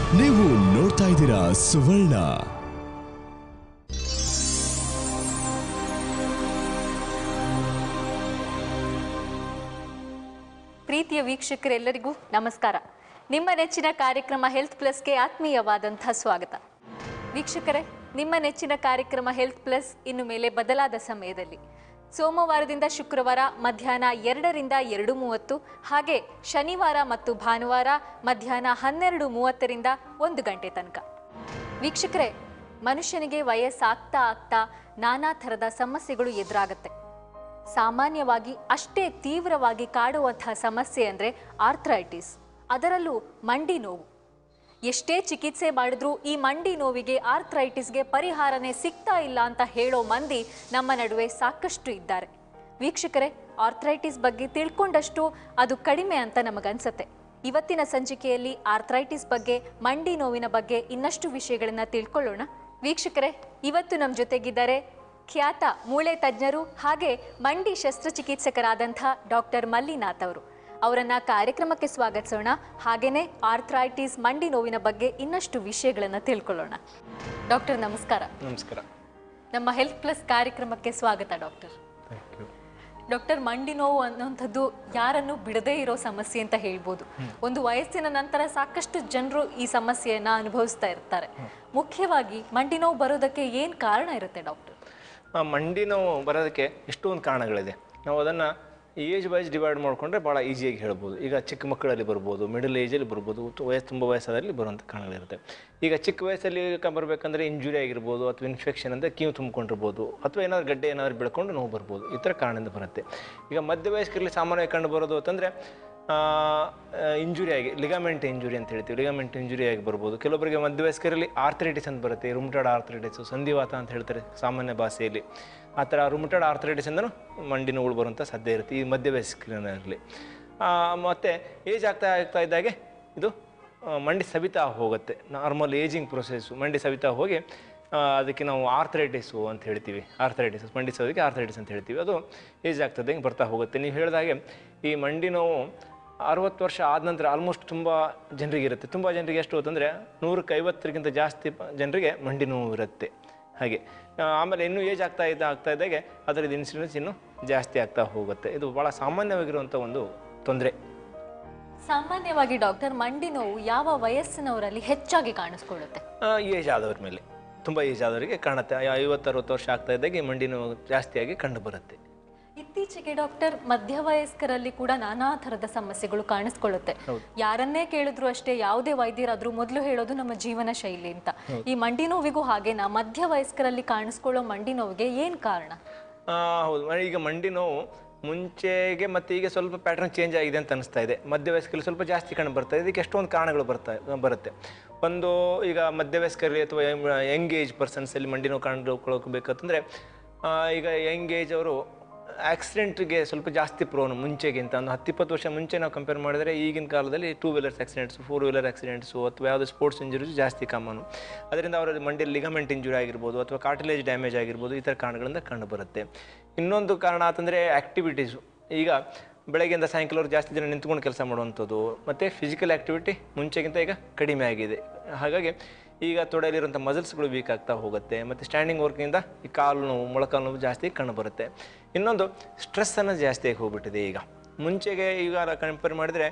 ನೀವು ನೋಡ್ತಾ ಇದ್ದೀರಾ ಸುವರ್ಣ. ಪ್ರೀತಿಯ ವೀಕ್ಷಕರೆಲ್ಲರಿಗೂ ನಮಸ್ಕಾರ. ನಿಮ್ಮ ನೆಚ್ಚಿನ ಕಾರ್ಯಕ್ರಮ ಹೆಲ್ತ್ ಪ್ಲಸ್ಗೆ ಆತ್ಮೀಯವಾದಂತಹ ಸ್ವಾಗತ. ವೀಕ್ಷಕರೇ, ನಿಮ್ಮ ನೆಚ್ಚಿನ ಕಾರ್ಯಕ್ರಮ ಹೆಲ್ತ್ ಪ್ಲಸ್ ಇನ್ನು ಮೇಲೆ ಬದಲಾದ ಸಮಯದಲ್ಲಿ ಸೋಮವಾರದಿಂದ ಶುಕ್ರವಾರ ಮಧ್ಯಾಹ್ನ 2ರಿಂದ 2:30, ಹಾಗೆ ಶನಿವಾರ ಮತ್ತು ಭಾನುವಾರ ಮಧ್ಯಾಹ್ನ 12:30ರಿಂದ 1 ಗಂಟೆ ತನಕ. ವೀಕ್ಷಕರೇ, ಮನುಷ್ಯನಿಗೆ ವಯಸ್ಸಾಗ್ತಾ ಆಗ್ತಾ ನಾನಾ ಥರದ ಸಮಸ್ಯೆಗಳು ಎದುರಾಗುತ್ತೆ. ಸಾಮಾನ್ಯವಾಗಿ ಅಷ್ಟೇ ತೀವ್ರವಾಗಿ ಕಾಡುವಂತಹ ಸಮಸ್ಯೆ ಅಂದರೆ ಆರ್ಥ್ರೈಟಿಸ್, ಅದರಲ್ಲೂ ಮಂಡಿ ನೋವು. ಎಷ್ಟೇ ಚಿಕಿತ್ಸೆ ಮಾಡಿದ್ರೂ ಈ ಮಂಡಿ ನೋವಿಗೆ, ಆರ್ಥ್ರೈಟಿಸ್ಗೆ ಪರಿಹಾರನೇ ಸಿಗ್ತಾ ಇಲ್ಲ ಅಂತ ಹೇಳೋ ಮಂದಿ ನಮ್ಮ ನಡುವೆ ಸಾಕಷ್ಟು ಇದ್ದಾರೆ. ವೀಕ್ಷಕರೇ, ಆರ್ಥ್ರೈಟಿಸ್ ಬಗ್ಗೆ ತಿಳ್ಕೊಂಡಷ್ಟು ಅದು ಕಡಿಮೆ ಅಂತ ನಮಗನ್ಸುತ್ತೆ. ಇವತ್ತಿನ ಸಂಚಿಕೆಯಲ್ಲಿ ಆರ್ಥ್ರೈಟಿಸ್ ಬಗ್ಗೆ, ಮಂಡಿ ನೋವಿನ ಬಗ್ಗೆ ಇನ್ನಷ್ಟು ವಿಷಯಗಳನ್ನು ತಿಳ್ಕೊಳ್ಳೋಣ. ವೀಕ್ಷಕರೇ, ಇವತ್ತು ನಮ್ಮ ಜೊತೆಗಿದ್ದಾರೆ ಖ್ಯಾತ ಮೂಳೆ ತಜ್ಞರು ಹಾಗೆ ಮಂಡಿ ಶಸ್ತ್ರಚಿಕಿತ್ಸಕರಾದಂಥ ಡಾಕ್ಟರ್ ಮಲ್ಲಿನಾಥ್ ಅವರು. ಅವರನ್ನು ಕಾರ್ಯಕ್ರಮಕ್ಕೆ ಸ್ವಾಗತಿಸೋಣ. ಹಾಗೆಯೇ ಆರ್ಥ್ರೈಟಿಸ್, ಮಂಡಿ ನೋವಿನ ಬಗ್ಗೆ ಇನ್ನಷ್ಟು ವಿಷಯಗಳನ್ನು ತಿಳ್ಕೊಳ್ಳೋಣ. ಡಾಕ್ಟರ್ ನಮಸ್ಕಾರ. ನಮಸ್ಕಾರ. ನಮ್ಮ ಹೆಲ್ತ್ ಪ್ಲಸ್ ಕಾರ್ಯಕ್ರಮಕ್ಕೆ ಸ್ವಾಗತ ಡಾಕ್ಟರ್. ಡಾಕ್ಟರ್, ಮಂಡಿ ನೋವು ಅನ್ನೋಂಥದ್ದು ಯಾರನ್ನು ಬಿಡದೇ ಇರೋ ಸಮಸ್ಯೆ ಅಂತ ಹೇಳ್ಬೋದು. ಒಂದು ವಯಸ್ಸಿನ ನಂತರ ಸಾಕಷ್ಟು ಜನರು ಈ ಸಮಸ್ಯೆಯನ್ನು ಅನುಭವಿಸ್ತಾ ಇರ್ತಾರೆ. ಮುಖ್ಯವಾಗಿ ಮಂಡಿ ನೋವು ಬರೋದಕ್ಕೆ ಏನು ಕಾರಣ ಇರುತ್ತೆ ಡಾಕ್ಟರ್? ಮಂಡಿ ನೋವು ಬರೋದಕ್ಕೆ ಎಷ್ಟೊಂದು ಕಾರಣಗಳಿದೆ. ನಾವು ಅದನ್ನು ಏಜ್ ವೈಸ್ ಡಿವೈಡ್ ಮಾಡಿಕೊಂಡ್ರೆ ಭಾಳ ಈಸಿಯಾಗಿ ಹೇಳ್ಬೋದು. ಈಗ ಚಿಕ್ಕ ಮಕ್ಕಳಲ್ಲಿ ಬರ್ಬೋದು, ಮಿಡಲ್ ಏಜಲ್ಲಿ ಬರ್ಬೋದು, ತುಂಬ ವಯಸ್ಸಾದಲ್ಲಿ ಬರುವಂಥ ಕಾರಣಗಳಿರುತ್ತೆ. ಈಗ ಚಿಕ್ಕ ವಯಸ್ಸಲ್ಲಿ ಬರಬೇಕಂದ್ರೆ ಇಂಜುರಿ ಆಗಿರ್ಬೋದು, ಅಥವಾ ಇನ್ಫೆಕ್ಷನ್ ಅಂದರೆ ಕೀವು ತುಂಬಿಕೊಂಡಿರ್ಬೋದು, ಅಥವಾ ಏನಾದ್ರು ಗಡ್ಡೆ ಏನಾದ್ರು ಬೆಳ್ಕೊಂಡು ನೋವು ಬರ್ಬೋದು. ಈ ಥರ ಕಾರಣದಿಂದ ಬರುತ್ತೆ. ಈಗ ಮಧ್ಯ ವಯಸ್ಕರಲ್ಲಿ ಸಾಮಾನ್ಯವಾಗಿ ಕಂಡು ಬರೋದು ಅಂತಂದರೆ ಇಂಜುರಿ ಆಗಿ, ಲಿಗಾಮೆಂಟ್ ಇಂಜುರಿ ಅಂತ ಹೇಳ್ತೀವಿ, ಲಿಗಾಮೆಂಟ್ ಇಂಜುರಿ ಆಗಿ ಬರ್ಬೋದು. ಕೆಲವೊಬ್ಬರಿಗೆ ಮಧ್ಯವಯಸ್ಕರಲ್ಲಿ ಆರ್ಥ್ರೈಟಿಸ್ ಅಂತ ಬರುತ್ತೆ, ರುಮಟಾಯ್ಡ್ ಆರ್ಥ್ರೈಟಿಸು, ಸಂಧಿವಾತ ಅಂತ ಹೇಳ್ತಾರೆ ಸಾಮಾನ್ಯ ಭಾಷೆಯಲ್ಲಿ. ಆ ಥರ ರುಮಟಾಯ್ಡ್ ಆರ್ಥ್ರೈಟಿಸಿಂದನೂ ಮಂಡಿ ನೋವು ಬರುವಂಥ ಸಾಧ್ಯ ಇರುತ್ತೆ ಈ ಮಧ್ಯವಯಸ್ಕರಲ್ಲಿ. ಮತ್ತು ಏಜ್ ಆಗ್ತಾ ಇದ್ದಾಗೆ ಇದು ಮಂಡಿ ಸವಿತಾ ಹೋಗುತ್ತೆ. ನಾರ್ಮಲ್ ಏಜಿಂಗ್ ಪ್ರೊಸೆಸ್ಸು ಮಂಡಿ ಸವಿತಾ ಹೋಗಿ ಅದಕ್ಕೆ ನಾವು ಆರ್ಥ್ರೈಟಿಸು ಅಂತ ಹೇಳ್ತೀವಿ. ಆರ್ಥ್ರೈಟಿಸ್, ಮಂಡಿ ಸವಿಗೆ ಆರ್ಥ್ರೈಟಿಸ್ ಅಂತ ಹೇಳ್ತೀವಿ. ಅದು ಏಜ್ ಆಗ್ತದೆ ಬರ್ತಾ ಹೋಗುತ್ತೆ. ನೀವು ಹೇಳಿದಾಗೆ ಈ ಮಂಡಿ ನೋವು 60 ವರ್ಷ ಆದ ನಂತರ ಆಲ್ಮೋಸ್ಟ್ ತುಂಬ ಜನರಿಗೆ ಇರುತ್ತೆ. ತುಂಬ ಜನರಿಗೆ ಎಷ್ಟು ಅಂತಂದರೆ 100ಕ್ಕೆ 50ಕ್ಕಿಂತ ಜಾಸ್ತಿ ಜನರಿಗೆ ಮಂಡಿ ನೋವು ಇರುತ್ತೆ. ಹಾಗೆ ಆಮೇಲೆ ಇನ್ನೂ ಏಜ್ ಆಗ್ತಾ ಇದ್ದಾಗೆ ಅದರದ್ದು ಇನ್ಸಿಡೆನ್ಸ್ ಇನ್ನೂ ಜಾಸ್ತಿ ಆಗ್ತಾ ಹೋಗುತ್ತೆ. ಇದು ಭಾಳ ಸಾಮಾನ್ಯವಾಗಿರುವಂಥ ಒಂದು ತೊಂದರೆ. ಸಾಮಾನ್ಯವಾಗಿ ಡಾಕ್ಟರ್, ಮಂಡಿ ನೋವು ಯಾವ ವಯಸ್ಸಿನವರಲ್ಲಿ ಹೆಚ್ಚಾಗಿ ಕಾಣಿಸ್ಕೊಳ್ಳುತ್ತೆ? ಏಜ್ ಆದವ್ರ ಮೇಲೆ, ತುಂಬ ಏಜ್ ಆದವರಿಗೆ ಕಾಣುತ್ತೆ. 50-60 ವರ್ಷ ಆಗ್ತಾ ಇದ್ದಾಗೆ ಮಂಡಿ ನೋವು ಜಾಸ್ತಿಯಾಗಿ ಕಂಡು ಬರುತ್ತೆ. ಇತ್ತೀಚೆಗೆ ಡಾಕ್ಟರ್, ಮಧ್ಯವಯಸ್ಕರಲ್ಲಿ ಕೂಡ ನಾನಾ ಥರದ ಸಮಸ್ಯೆಗಳು ಕಾಣಿಸ್ಕೊಳ್ಳುತ್ತೆ. ಯಾರನ್ನೇ ಕೇಳಿದ್ರು ಅಷ್ಟೇ, ಯಾವುದೇ ವೈದ್ಯರಾದ್ರೂ ಮೊದಲು ಹೇಳೋದು ನಮ್ಮ ಜೀವನ ಶೈಲಿ ಅಂತ. ಈ ಮಂಡಿ ನೋವಿಗೂ ಹಾಗೇನಾ? ಮಧ್ಯವಯಸ್ಕರಲ್ಲಿ ಕಾಣಿಸ್ಕೊಳ್ಳೋ ಮಂಡಿ ನೋವಿಗೆ ಏನು ಕಾರಣ? ಹೌದು, ಈಗ ಮಂಡಿ ನೋವು ಮುಂಚೆಗೆ ಮತ್ತು ಈಗ ಸ್ವಲ್ಪ ಪ್ಯಾಟರ್ನ್ ಚೇಂಜ್ ಆಗಿದೆ ಅಂತ ಅನಿಸ್ತಾ ಇದೆ. ಮಧ್ಯವಯಸ್ಕರಲ್ಲಿ ಸ್ವಲ್ಪ ಜಾಸ್ತಿ ಕಂಡು ಬರ್ತಾ ಇದೆ. ಇದಕ್ಕೆ ಎಷ್ಟೊಂದು ಕಾರಣಗಳು ಬರುತ್ತೆ. ಒಂದು, ಈಗ ಮಧ್ಯವಯಸ್ಕರಲ್ಲಿ ಅಥವಾ ಯಂಗ್ ಏಜ್ ಪರ್ಸನ್ಸಲ್ಲಿ ಮಂಡಿ ನೋವು ಕಂಡುಕೊಳ್ಬೇಕಂತಂದರೆ, ಈಗ ಯಂಗ್ ಏಜ್ ಅವರು ಆಕ್ಸಿಡೆಂಟ್ಗೆ ಸ್ವಲ್ಪ ಜಾಸ್ತಿ ಪ್ರೋನು ಮುಂಚೆಗಿಂತ. ಒಂದು 10-20 ವರ್ಷ ಮುಂಚೆ ನಾವು ಕಂಪೇರ್ ಮಾಡಿದರೆ ಈಗಿನ ಕಾಲದಲ್ಲಿ 2 ವೀಲರ್ಸ್ ಆಕ್ಸಿಡೆಂಟ್ಸು, 4 ವೀಲರ್ ಆಕ್ಸಿಡೆಂಟ್ಸು, ಅಥವಾ ಯಾವುದೇ ಸ್ಪೋರ್ಟ್ಸ್ ಇಂಜುರೀಸ್ ಜಾಸ್ತಿ ಕಾಮನು. ಅದರಿಂದ ಅವರ ಮಂಡಿಯಲ್ಲಿ ಲಿಗಮೆಂಟ್ ಇಂಜುರಿ ಆಗಿರ್ಬೋದು, ಅಥವಾ ಕಾರ್ಟಿಲೇಜ್ ಡ್ಯಾಮೇಜ್ ಆಗಿರ್ಬೋದು, ಈ ಥರ ಕಾರಣಗಳಿಂದ ಕಂಡು ಬರುತ್ತೆ. ಇನ್ನೊಂದು ಕಾರಣ ಅಂತಂದರೆ ಆ್ಯಕ್ಟಿವಿಟೀಸು. ಈಗ ಬೆಳಗ್ಗೆಯಿಂದ ಸಾಯಂಕಾಲವರೆಗೂ ಜಾಸ್ತಿ ಜನ ನಿಂತ್ಕೊಂಡು ಕೆಲಸ ಮಾಡುವಂಥದ್ದು, ಮತ್ತು ಫಿಸಿಕಲ್ ಆ್ಯಕ್ಟಿವಿಟಿ ಮುಂಚೆಗಿಂತ ಈಗ ಕಡಿಮೆ ಆಗಿದೆ. ಹಾಗಾಗಿ ಈಗ ತೊಡೆಯಲ್ಲಿರುವಂಥ ಮಸಲ್ಸ್ಗಳು ವೀಕ್ ಆಗ್ತಾ ಹೋಗುತ್ತೆ. ಮತ್ತು ಸ್ಟ್ಯಾಂಡಿಂಗ್ ವರ್ಕಿಂದ ಈ ಕಾಲು ನೋವು, ಮೊಳಕಾಲು ನೋವು ಜಾಸ್ತಿ ಕಂಡು ಬರುತ್ತೆ. ಇನ್ನೊಂದು, ಸ್ಟ್ರೆಸ್ಸನ್ನು ಜಾಸ್ತಿಯಾಗಿ ಹೋಗ್ಬಿಟ್ಟಿದೆ. ಈಗ ಮುಂಚೆಗೆ ಈಗ ಕಂಪೇರ್ ಮಾಡಿದರೆ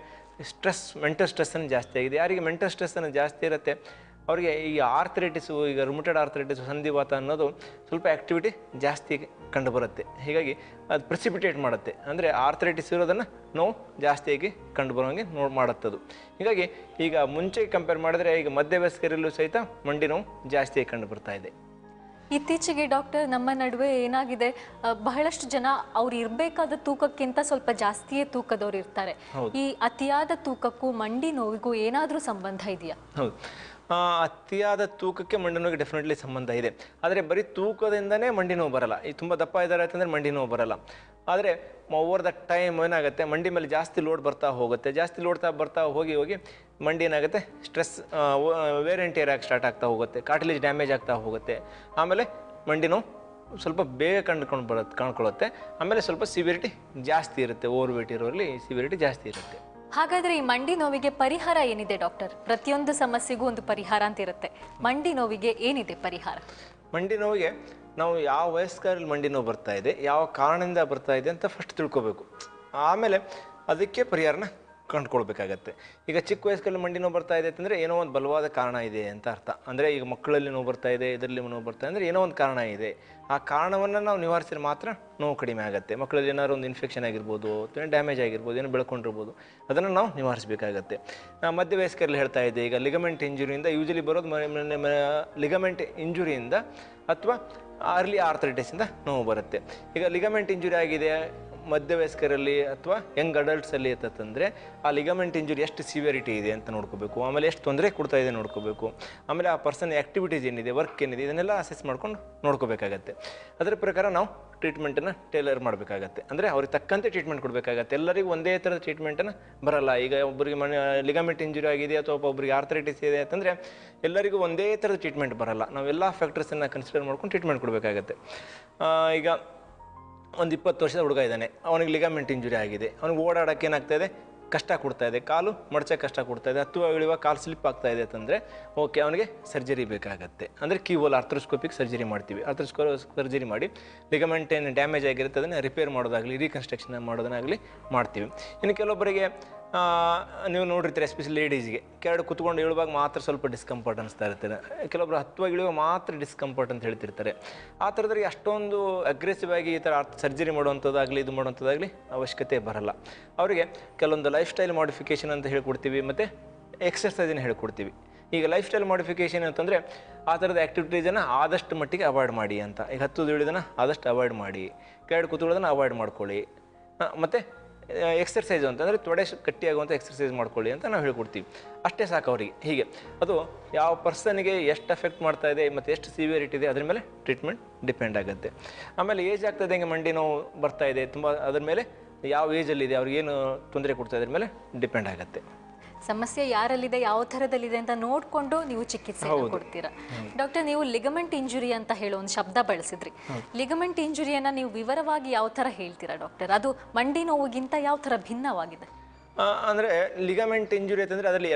ಮೆಂಟಲ್ ಸ್ಟ್ರೆಸ್ಸನ್ನು ಜಾಸ್ತಿ ಆಗಿದೆ. ಯಾರಿಗೆ ಮೆಂಟಲ್ ಸ್ಟ್ರೆಸ್ಸನ್ನು ಜಾಸ್ತಿ ಇರುತ್ತೆ ಅವರಿಗೆ ಈ ಆರ್ಥ್ರೈಟಿಸು, ಈಗ ರುಮಟಾಯ್ಡ್ ಆರ್ಥ್ರೈಟಿಸು, ಸಂಧಿವಾತ ಅನ್ನೋದು ಸ್ವಲ್ಪ ಆ್ಯಕ್ಟಿವಿಟಿ ಜಾಸ್ತಿ ಕಂಡು ಬರುತ್ತೆ. ಹೀಗಾಗಿ ಅದು ಪ್ರೆಸಿಪಿಟೇಟ್ ಮಾಡುತ್ತೆ. ಅಂದರೆ ಆರ್ಥ್ರೈಟಿಸ್ ಇರೋದನ್ನು ನೋವು ಜಾಸ್ತಿಯಾಗಿ ಕಂಡು ಬರೋಂಗೆ ಮಾಡುತ್ತದು. ಹೀಗಾಗಿ ಈಗ ಮುಂಚೆ ಕಂಪೇರ್ ಮಾಡಿದ್ರೆ ಈಗ ಮಧ್ಯವಯಸ್ಕರಲ್ಲೂ ಸಹಿತ ಮಂಡಿ ನೋವು ಜಾಸ್ತಿಯಾಗಿ ಕಂಡು ಬರ್ತಾ ಇದೆ. ಇತ್ತೀಚೆಗೆ ಡಾಕ್ಟರ್, ನಮ್ಮ ನಡುವೆ ಏನಾಗಿದೆ, ಬಹಳಷ್ಟು ಜನ ಅವ್ರು ಇರಬೇಕಾದ ತೂಕಕ್ಕಿಂತ ಸ್ವಲ್ಪ ಜಾಸ್ತಿಯೇ ತೂಕದವ್ರು ಇರ್ತಾರೆ. ಈ ಅತಿಯಾದ ತೂಕಕ್ಕೂ ಮಂಡಿ ನೋವಿಗೂ ಏನಾದರೂ ಸಂಬಂಧ ಇದೆಯಾ? ಹೌದು, ಅತಿಯಾದ ತೂಕಕ್ಕೆ ಮಂಡಿ ನೋವಿಗೆ ಡೆಫಿನೆಟ್ಲಿ ಸಂಬಂಧ ಇದೆ. ಆದರೆ ಬರೀ ತೂಕದಿಂದನೇ ಮಂಡಿ ನೋವು ಬರಲ್ಲ. ಈ ತುಂಬ ದಪ್ಪ ಇದ್ದಾರೆ ಅಂತಂದರೆ ಮಂಡಿ ನೋವು ಬರಲ್ಲ. ಆದರೆ ಓವರ್ ದ ಟೈಮ್ ಏನಾಗುತ್ತೆ, ಮಂಡಿ ಮೇಲೆ ಜಾಸ್ತಿ ಲೋಡ್ ಬರ್ತಾ ಹೋಗುತ್ತೆ. ಜಾಸ್ತಿ ಲೋಡ್ ಬರ್ತಾ ಹೋಗಿ ಮಂಡಿ ಏನಾಗುತ್ತೆ, ಸ್ಟ್ರೆಸ್, ವೇರ್ ಆ್ಯಂಡ್ ಟೇರ್ ಆಗಿ ಸ್ಟಾರ್ಟ್ ಆಗ್ತಾ ಹೋಗುತ್ತೆ. ಕಾರ್ಟಿಲೇಜ್ ಡ್ಯಾಮೇಜ್ ಆಗ್ತಾ ಹೋಗುತ್ತೆ. ಆಮೇಲೆ ಮಂಡಿ ನೋವು ಸ್ವಲ್ಪ ಬೇಗ ಕಾಣ್ಕೊಳ್ಳುತ್ತೆ. ಆಮೇಲೆ ಸ್ವಲ್ಪ ಸಿವಿರಿಟಿ ಜಾಸ್ತಿ ಇರುತ್ತೆ. ಓವರ್ ವೇಟ್ ಇರೋರಲ್ಲಿ ಸಿವಿರಿಟಿ ಜಾಸ್ತಿ ಇರುತ್ತೆ. ಹಾಗಾದ್ರೆ ಈ ಮಂಡಿ ನೋವಿಗೆ ಪರಿಹಾರ ಏನಿದೆ ಡಾಕ್ಟರ್? ಪ್ರತಿಯೊಂದು ಸಮಸ್ಯೆಗೂ ಒಂದು ಪರಿಹಾರ ಅಂತ ಇರುತ್ತೆ. ಮಂಡಿ ನೋವಿಗೆ ಏನಿದೆ ಪರಿಹಾರ? ಮಂಡಿ ನೋವಿಗೆ ನಾವು ಯಾವ ವಯಸ್ಕರಲ್ಲಿ ಮಂಡಿ ನೋವು ಬರ್ತಾ ಇದೆ, ಯಾವ ಕಾರಣದಿಂದ ಬರ್ತಾ ಇದೆ ಅಂತ ಫಸ್ಟ್ ತಿಳ್ಕೊಬೇಕು. ಆಮೇಲೆ ಅದಕ್ಕೆ ಪರಿಹಾರನ ಕಂಡುಕೊಳ್ಬೇಕಾಗತ್ತೆ. ಈಗ ಚಿಕ್ಕ ವಯಸ್ಸಲ್ಲಿ ಮಂಡಿ ನೋವು ಬರ್ತಾ ಇದೆ ಅಂತಂದರೆ ಏನೋ ಒಂದು ಬಲವಾದ ಕಾರಣ ಇದೆ ಅಂತ ಅರ್ಥ. ಅಂದರೆ ಈಗ ಮಕ್ಕಳಲ್ಲಿ ನೋವು ಬರ್ತಾ ಇದೆ, ಇದರಲ್ಲಿ ನೋವು ಬರ್ತಾ ಇದೆ ಅಂದರೆ ಏನೋ ಒಂದು ಕಾರಣ ಇದೆ. ಆ ಕಾರಣವನ್ನು ನಾವು ನಿವಾರಿಸಿದ್ರೆ ಮಾತ್ರ ನೋವು ಕಡಿಮೆ ಆಗುತ್ತೆ. ಮಕ್ಕಳಲ್ಲಿ ಏನಾದ್ರು ಒಂದು ಇನ್ಫೆಕ್ಷನ್ ಆಗಿರ್ಬೋದು, ಡ್ಯಾಮೇಜ್ ಆಗಿರ್ಬೋದು, ಏನೋ ಬೆಳ್ಕೊಂಡಿರ್ಬೋದು, ಅದನ್ನು ನಾವು ನಿವಾರಿಸಬೇಕಾಗತ್ತೆ. ಮಧ್ಯ ವಯಸ್ಕರಲ್ಲಿ ಹೇಳ್ತಾ ಇದೆ, ಈಗ ಲಿಗಮೆಂಟ್ ಇಂಜುರಿಯಿಂದ ಯೂಶಲಿ ಬರೋದು ಲಿಗಮೆಂಟ್ ಇಂಜುರಿಯಿಂದ ಅಥವಾ ಅರ್ಲಿ ಆರ್ಥರೈಟಿಸಿಂದ ನೋವು ಬರುತ್ತೆ. ಈಗ ಲಿಗಮೆಂಟ್ ಇಂಜುರಿ ಆಗಿದೆ ಮಧ್ಯವಯಸ್ಕರಲ್ಲಿ ಅಥವಾ ಯಂಗ್ ಅಡಲ್ಟ್ಸಲ್ಲಿ ಅಂತಂದರೆ ಆ ಲಿಗಮೆಂಟ್ ಇಂಜುರಿ ಎಷ್ಟು ಸಿವಿಯರಿಟಿ ಇದೆ ಅಂತ ನೋಡ್ಕೋಬೇಕು. ಆಮೇಲೆ ಎಷ್ಟು ತೊಂದರೆ ಕೊಡ್ತಾ ಇದೆ ನೋಡ್ಕೋಬೇಕು. ಆಮೇಲೆ ಆ ಪರ್ಸನ್ ಆ್ಯಕ್ಟಿವಿಟೀಸ್ ಏನಿದೆ, ವರ್ಕ್ ಏನಿದೆ, ಇದನ್ನೆಲ್ಲ ಅಸೆಸ್ ಮಾಡ್ಕೊಂಡು ನೋಡ್ಕೋಬೇಕಾಗತ್ತೆ. ಅದರ ಪ್ರಕಾರ ನಾವು ಟ್ರೀಟ್ಮೆಂಟನ್ನು ಟೇಲರ್ ಮಾಡಬೇಕಾಗತ್ತೆ. ಅಂದರೆ ಅವ್ರಿಗೆ ತಕ್ಕಂತೆ ಟ್ರೀಟ್ಮೆಂಟ್ ಕೊಡಬೇಕಾಗತ್ತೆ. ಎಲ್ಲರಿಗೂ ಒಂದೇ ಥರದ ಟ್ರೀಟ್ಮೆಂಟನ್ನು ಬರಲ್ಲ. ಈಗ ಒಬ್ಬರಿಗೆ ಲಿಗಮೆಂಟ್ ಇಂಜುರಿ ಆಗಿದೆ ಅಥವಾ ಒಬ್ಬರಿಗೆ ಆರ್ಥರೈಟಿಸ್ ಇದೆ ಅಂತಂದರೆ ಎಲ್ಲರಿಗೂ ಒಂದೇ ಥರದ ಟ್ರೀಟ್ಮೆಂಟ್ ಬರಲ್ಲ. ನಾವೆಲ್ಲ ಫ್ಯಾಕ್ಟರ್ಸನ್ನು ಕನ್ಸಿಡರ್ ಮಾಡ್ಕೊಂಡು ಟ್ರೀಟ್ಮೆಂಟ್ ಕೊಡಬೇಕಾಗತ್ತೆ. ಈಗ ಒಂದು 20 ವರ್ಷದ ಹುಡುಗ ಇದ್ದಾನೆ, ಅವನಿಗೆ ಲಿಗಮೆಂಟ್ ಇಂಜುರಿ ಆಗಿದೆ. ಅವ್ನಿಗೆ ಓಡಾಡೋಕ್ಕೆ ಏನಾಗ್ತಾಯಿದೆ, ಕಷ್ಟ ಕೊಡ್ತಾ ಇದೆ, ಕಾಲು ಮಡಚಕ್ಕೆ ಕಷ್ಟ ಕೊಡ್ತಾ ಇದೆ, ಹತ್ತುವ ಇಳಿಯುವಾಗ ಕಾಲು ಸ್ಲಿಪ್ ಆಗ್ತಾ ಇದೆ ಅಂತಂದರೆ ಓಕೆ, ಅವನಿಗೆ ಸರ್ಜರಿ ಬೇಕಾಗತ್ತೆ. ಅಂದರೆ ಕೀವೋಲ್ ಆರ್ಥ್ರೋಸ್ಕೋಪಿಕ್ ಸರ್ಜರಿ ಮಾಡ್ತೀವಿ. ಸರ್ಜರಿ ಮಾಡಿ ಲಿಗಮೆಂಟ್ ಏನು ಡ್ಯಾಮೇಜ್ ಆಗಿರುತ್ತೆ ಅದನ್ನು ರಿಪೇರ್ ಮಾಡೋದಾಗಲಿ, ರೀಕನ್ಸ್ಟ್ರಕ್ಷನ್ ಮಾಡೋದನ್ನಾಗಲಿ ಮಾಡ್ತೀವಿ. ಇನ್ನು ಕೆಲವೊಬ್ಬರಿಗೆ ನೀವು ನೋಡಿರ್ತೀರಿ, ಎಸ್ಪೆಷಲಿ ಲೇಡೀಸ್ಗೆ ಕೆರಡು ಕುತ್ಕೊಂಡು ಇಳುವಾಗ ಮಾತ್ರ ಸ್ವಲ್ಪ ಡಿಸ್ಕಂಫರ್ಟ್ ಅನಿಸ್ತಾ ಇರ್ತಾರೆ. ಕೆಲವೊಬ್ರು ಹತ್ತುವಾಗ ಇಳುವಾಗ ಮಾತ್ರ ಡಿಸ್ಕಂಫರ್ಟ್ ಅಂತ ಹೇಳ್ತಿರ್ತಾರೆ. ಆ ಥರದ್ರಿಗೆ ಅಷ್ಟೊಂದು ಅಗ್ರೆಸಿವ್ ಆಗಿ ಈ ಥರ ಸರ್ಜರಿ ಮಾಡುವಂಥದ್ದಾಗಲಿ ಇದು ಮಾಡುವಂಥದ್ದಾಗಲಿ ಅವಶ್ಯಕತೆ ಬರಲ್ಲ. ಅವರಿಗೆ ಕೆಲವೊಂದು ಲೈಫ್ ಸ್ಟೈಲ್ ಮಾಡಿಫಿಕೇಷನ್ ಅಂತ ಹೇಳ್ಕೊಡ್ತೀವಿ, ಮತ್ತು ಎಕ್ಸರ್ಸೈಸನ್ನು ಹೇಳ್ಕೊಡ್ತೀವಿ. ಈಗ ಲೈಫ್ ಸ್ಟೈಲ್ ಮಾಡಿಫಿಕೇಷನ್ ಅಂತಂದರೆ ಆ ಥರದ ಆ್ಯಕ್ಟಿವಿಟೀಸನ್ನು ಆದಷ್ಟು ಮಟ್ಟಿಗೆ ಅವಾಯ್ಡ್ ಮಾಡಿ ಅಂತ. ಈಗ ಹತ್ತುದು ಇಳಿದನ್ನು ಆದಷ್ಟು ಅವಾಯ್ಡ್ ಮಾಡಿ, ಕೆರಡು ಕೂತ್ಕೊಳ್ಳೋದನ್ನು ಅವಾಯ್ಡ್ ಮಾಡ್ಕೊಳ್ಳಿ. ಮತ್ತು ಎಕ್ಸರ್ಸೈಸು ಅಂತಂದರೆ ತೊಡೆ ಗಟ್ಟಿಯಾಗುವಂಥ ಎಕ್ಸರ್ಸೈಸ್ ಮಾಡ್ಕೊಳ್ಳಿ ಅಂತ ನಾವು ಹೇಳ್ಕೊಡ್ತೀವಿ. ಅಷ್ಟೇ ಸಾಕು ಅವರಿಗೆ. ಹೀಗೆ ಅದು ಯಾವ ಪರ್ಸನ್ಗೆ ಎಷ್ಟು ಎಫೆಕ್ಟ್ ಮಾಡ್ತಾ ಇದೆ ಮತ್ತು ಎಷ್ಟು ಸಿವಿಯರಿಟಿ ಇದೆ ಅದ್ರ ಮೇಲೆ ಟ್ರೀಟ್ಮೆಂಟ್ ಡಿಪೆಂಡ್ ಆಗುತ್ತೆ. ಆಮೇಲೆ ಏಜ್ ಆಗ್ತದೆ, ಹಿಂಗೆ ಮಂಡಿ ನೋವು ಬರ್ತಾ ಇದೆ ತುಂಬ, ಅದ್ರ ಮೇಲೆ ಯಾವ ಏಜಲ್ಲಿದೆ, ಅವ್ರಿಗೇನು ತೊಂದರೆ ಕೊಡ್ತಾ ಇದ್ರ ಮೇಲೆ ಡಿಪೆಂಡ್ ಆಗುತ್ತೆ. ಸಮಸ್ಯೆ ಯಾರಲ್ಲಿದೆ, ಯಾವ ಥರದಲ್ಲಿದೆ ಅಂತ ನೋಡಿಕೊಂಡು ನೀವು ಚಿಕಿತ್ಸೆ ಕೊಡ್ತೀರಾ. ಡಾಕ್ಟರ್, ನೀವು ಲಿಗಮೆಂಟ್ ಇಂಜುರಿ ಅಂತ ಹೇಳೋ ಒಂದು ಶಬ್ದ ಬಳಸಿದ್ರಿ. ಲಿಗಮೆಂಟ್ ಇಂಜುರಿಯನ್ನು ನೀವು ವಿವರವಾಗಿ ಯಾವ ಥರ ಹೇಳ್ತೀರಾ ಡಾಕ್ಟರ್? ಅದು ಮಂಡಿ ನೋವಿಗಿಂತ ಯಾವ ಥರ ಭಿನ್ನವಾಗಿದೆ? ಅಂದರೆ ಲಿಗಮೆಂಟ್ ಇಂಜುರಿ ಅಂತಂದರೆ ಅದರಲ್ಲಿ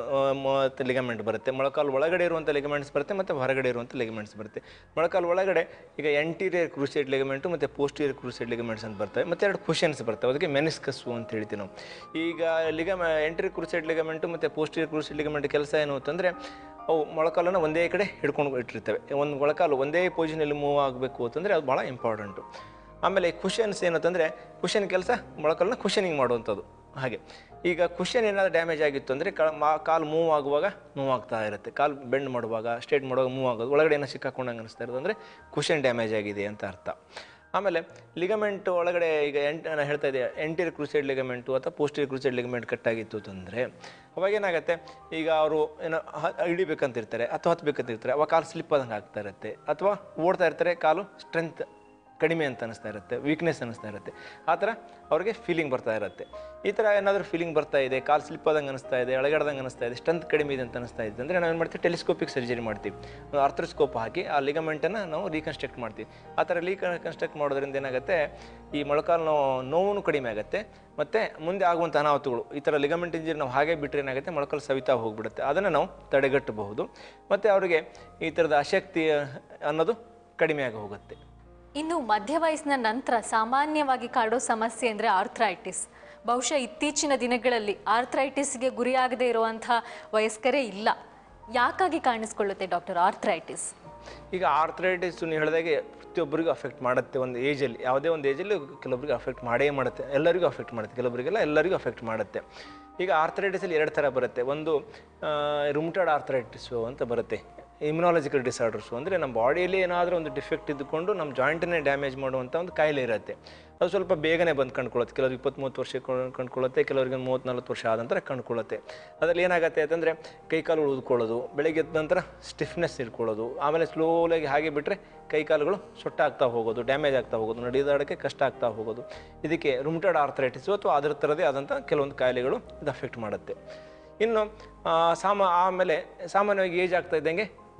2 ಲಿಗಮೆಂಟ್ ಬರುತ್ತೆ. ಮೊಳಕಾಲು ಒಳಗಡೆ ಇರುವಂಥ ಲಿಗಮೆಂಟ್ಸ್ ಬರುತ್ತೆ ಮತ್ತು ಹೊರಗಡೆ ಇರುವಂಥ ಲಿಗಮೆಂಟ್ಸ್ ಬರುತ್ತೆ. ಮೊಳಕಾಲು ಒಳಗಡೆ ಈಗ ಎಂಟೀರಿಯರ್ ಕ್ರೂಸೈಡ್ ಲಿಗಮೆಂಟು ಮತ್ತು ಪೋಸ್ಟೀರಿಯರ್ ಕ್ರೂಸೈಡ್ ಲಿಗಮೆಂಟ್ಸ್ ಅಂತ ಬರ್ತವೆ, ಮತ್ತು 2 ಕುಷನ್ಸ್ ಬರ್ತವೆ, ಅದಕ್ಕೆ ಮೆನಿಸ್ಕಸ್ಸು ಅಂತ ಹೇಳ್ತೀವಿ ನಾವು. ಈಗ ಎಂಟೀರಿಯರ್ ಕ್ರೂಸೈಡ್ ಲಿಗಮೆಂಟು ಮತ್ತು ಪೋಸ್ಟೀರಿಯರ್ ಕ್ರೂಸೈಡ್ ಲಿಗಮೆಂಟ್ ಕೆಲಸ ಏನು ಅಂತಂದರೆ ಅವು ಮೊಳಕಾಲನ್ನು ಒಂದೇ ಕಡೆ ಹಿಡ್ಕೊಂಡು ಇಟ್ಟಿರ್ತವೆ. ಒಂದು ಮೊಳಕಾಲು ಒಂದೇ ಪೊಸಿಷನಲ್ಲಿ ಮೂವ್ ಆಗಬೇಕು ಅಂತಂದರೆ ಅದು ಭಾಳ ಇಂಪಾರ್ಟೆಂಟು. ಆಮೇಲೆ ಕುಷನ್ಸ್ ಏನಂತಂದರೆ ಕುಷನ್ ಕೆಲಸ ಮೊಳಕಾಲನ್ನ ಕುಷನಿಂಗ್ ಮಾಡುವಂಥದ್ದು. ಹಾಗೆ ಈಗ ಕುಷನ್ ಏನಾದರೂ ಡ್ಯಾಮೇಜ್ ಆಗಿತ್ತು ಅಂದರೆ ಕಾಲು ಮೂವ್ ಆಗುವಾಗ ನೋವಾಗ್ತಾ ಇರುತ್ತೆ. ಕಾಲು ಬೆಂಡ್ ಮಾಡುವಾಗ, ಸ್ಟ್ರೇಟ್ ಮಾಡುವಾಗ ಮೂವ್ ಆಗೋದು, ಒಳಗಡೆ ಏನೋ ಸಿಕ್ಕಾಕೊಂಡಂಗೆ ಅನಿಸ್ತಾ ಇರೋದು ಅಂದರೆ ಕುಷನ್ ಡ್ಯಾಮೇಜ್ ಆಗಿದೆ ಅಂತ ಅರ್ಥ. ಆಮೇಲೆ ಲಿಗಮೆಂಟ್ ಒಳಗಡೆ ಈಗ ನಾನು ಹೇಳ್ತಾ ಇದ್ದೆ, ಎಂಟೀರಿಯರ್ ಕ್ರೂಸೈಡ್ ಲಿಗಮೆಂಟು ಅಥವಾ ಪೋಸ್ಟೀರಿಯರ್ ಕ್ರೂಸೈಡ್ ಲಿಗಮೆಂಟ್ ಕಟ್ಟಾಗಿತ್ತು ಅಂತಂದರೆ ಅವಾಗ ಏನಾಗುತ್ತೆ, ಈಗ ಅವರು ಏನೋ ಇಳಿಬೇಕಂತಿರ್ತಾರೆ ಅಥವಾ ಹತ್ಬೇಕಂತಿರ್ತಾರೆ, ಅವಾಗ ಕಾಲು ಸ್ಲಿಪ್ ಆದಂಗೆ ಆಗ್ತಾ ಇರುತ್ತೆ. ಅಥವಾ ಓಡ್ತಾ ಇರ್ತಾರೆ, ಕಾಲು ಸ್ಟ್ರೆಂತ್ ಕಡಿಮೆ ಅಂತ ಅನಿಸ್ತಾ ಇರುತ್ತೆ, ವೀಕ್ನೆಸ್ ಅನ್ನಿಸ್ತಾ ಇರುತ್ತೆ. ಆ ಥರ ಅವ್ರಿಗೆ ಫೀಲಿಂಗ್ ಬರ್ತಾ ಇರುತ್ತೆ. ಈ ಥರ ಏನಾದರೂ ಫೀಲಿಂಗ್ ಬರ್ತಾ ಇದೆ, ಕಾಲು ಸ್ಲಿಪ್ ಆದಂಗೆ ಅನಿಸ್ತಾ ಇದೆ, ಎಳಗಡ್ದಂಗೆ ಅನಿಸ್ತಾ ಇದೆ, ಸ್ಟ್ರೆಂತ್ ಕಡಿಮೆ ಇದೆ ಅಂತ ಅನಿಸ್ತಾ ಇದೆ ಅಂದರೆ ನಾವೇನು ಮಾಡ್ತೀವಿ, ಟೆಲಿಸ್ಕೋಪಿಕ್ ಸರ್ಜರಿ ಮಾಡ್ತೀವಿ. ಆರ್ಥ್ರೋಸ್ಕೋಪ್ ಹಾಕಿ ಆ ಲಿಗಮೆಂಟನ್ನು ನಾವು ರೀಕನ್ಸ್ಟ್ರಕ್ಟ್ ಮಾಡ್ತೀವಿ. ಆ ಥರ ರೀಕನ್ಸ್ಟ್ರಕ್ಟ್ ಮಾಡೋದ್ರಿಂದ ಏನಾಗುತ್ತೆ, ಈ ಮೊಳಕಾಲು ನೋವು ಕಡಿಮೆ ಆಗುತ್ತೆ. ಮತ್ತು ಮುಂದೆ ಆಗುವಂಥ ಅನಾಹುತಗಳು, ಈ ಥರ ಲಿಗಮೆಂಟ್ ಇಂಜರಿ ನಾವು ಹಾಗೆ ಬಿಟ್ಟರೆ ಏನಾಗುತ್ತೆ, ಮೊಳಕಾಲು ಸವಿತಾ ಹೋಗಿಬಿಡುತ್ತೆ. ಅದನ್ನು ನಾವು ತಡೆಗಟ್ಟಬಹುದು. ಮತ್ತು ಅವರಿಗೆ ಈ ಥರದ ಅಶಕ್ತಿ ಅನ್ನೋದು ಕಡಿಮೆ ಆಗಿ ಹೋಗುತ್ತೆ. ಇನ್ನು ಮಧ್ಯ ವಯಸ್ಸಿನ ನಂತರ ಸಾಮಾನ್ಯವಾಗಿ ಕಾಡೋ ಸಮಸ್ಯೆ ಅಂದರೆ ಆರ್ಥ್ರೈಟಿಸ್. ಬಹುಶಃ ಇತ್ತೀಚಿನ ದಿನಗಳಲ್ಲಿ ಆರ್ಥ್ರೈಟಿಸ್ಗೆ ಗುರಿಯಾಗದೇ ಇರುವಂಥ ವಯಸ್ಕರೇ ಇಲ್ಲ. ಯಾಕಾಗಿ ಕಾಣಿಸ್ಕೊಳ್ಳುತ್ತೆ ಡಾಕ್ಟರ್ ಆರ್ಥ್ರೈಟಿಸ್? ಈಗ ಆರ್ಥ್ರೈಟಿಸ್ ನೀವು ಹೇಳಿದಾಗೆ ಪ್ರತಿಯೊಬ್ಬರಿಗೂ ಅಫೆಕ್ಟ್ ಮಾಡುತ್ತೆ. ಒಂದು ಏಜಲ್ಲಿ, ಯಾವುದೇ ಒಂದು ಏಜಲ್ಲಿ ಕೆಲವೊಬ್ಬರಿಗೆ ಅಫೆಕ್ಟ್ ಮಾಡೇ ಮಾಡುತ್ತೆ, ಎಲ್ಲರಿಗೂ ಅಫೆಕ್ಟ್ ಮಾಡುತ್ತೆ, ಕೆಲವೊಬ್ಬರಿಗೆಲ್ಲ ಎಲ್ಲರಿಗೂ ಅಫೆಕ್ಟ್ ಮಾಡುತ್ತೆ. ಈಗ ಆರ್ಥ್ರೈಟಿಸಲ್ಲಿ 2 ಥರ ಬರುತ್ತೆ. ಒಂದು ರುಮಟಾಯ್ಡ್ ಆರ್ಥ್ರೈಟಿಸು ಅಂತ ಬರುತ್ತೆ, ಇಮ್ಯುನಾಲಜಿಕಲ್ ಡಿಸಾರ್ಡರ್ಸು. ಅಂದರೆ ನಮ್ಮ ಬಾಡಿಯಲ್ಲಿ ಏನಾದರೂ ಒಂದು ಡಿಫೆಕ್ಟ್ ಇದ್ದುಕೊಂಡು ನಮ್ಮ ಜಾಯಿಂಟನ್ನೇ ಡ್ಯಾಮೇಜ್ ಮಾಡುವಂಥ ಒಂದು ಕಾಯಿಲೆ ಇರುತ್ತೆ. ಅದು ಸ್ವಲ್ಪ ಬೇಗನೆ ಬಂದು ಕಂಡುಕೊಳ್ಳುತ್ತೆ. ಕೆಲವ್ರಿಗೆ 20-30 ವರ್ಷ ಕಂಡುಕೊಳ್ಳುತ್ತೆ, ಕೆಲವರಿಗೆ 30-40 ವರ್ಷ ಆದ ನಂತರ ಕಂಡುಕೊಳ್ಳುತ್ತೆ. ಅದರಲ್ಲಿ ಏನಾಗುತ್ತೆ ಅಂತಂದರೆ ಕೈಕಾಲುಗಳು ಊದ್ಕೊಳ್ಳೋದು, ಬೆಳಗ್ಗೆ ಎದ್ದ ನಂತರ ಸ್ಟಿಫ್ನೆಸ್ ಇಟ್ಕೊಳ್ಳೋದು, ಆಮೇಲೆ ಸ್ಲೋಲಾಗಿ ಹಾಗೆ ಬಿಟ್ಟರೆ ಕೈಕಾಲುಗಳು ಸೊಟ್ಟಾಗ್ತಾ ಹೋಗೋದು, ಡ್ಯಾಮೇಜ್ ಆಗ್ತಾ ಹೋಗೋದು, ನಡೆದಾಡೋಕ್ಕೆ ಕಷ್ಟ ಆಗ್ತಾ ಹೋಗೋದು. ಇದಕ್ಕೆ ರುಮಟಾಯ್ಡ್ ಆರ್ಥ್ರೈಟಿಸು ಅಥವಾ ಅದರ ಥರದೇ ಆದಂಥ ಕೆಲವೊಂದು ಕಾಯಿಲೆಗಳು ಇದು ಅಫೆಕ್ಟ್ ಮಾಡುತ್ತೆ. ಇನ್ನು ಆಮೇಲೆ ಸಾಮಾನ್ಯವಾಗಿ ಏಜ್ ಆಗ್ತಾ ಇದ್ದಂಗೆ ಮಂಡಿ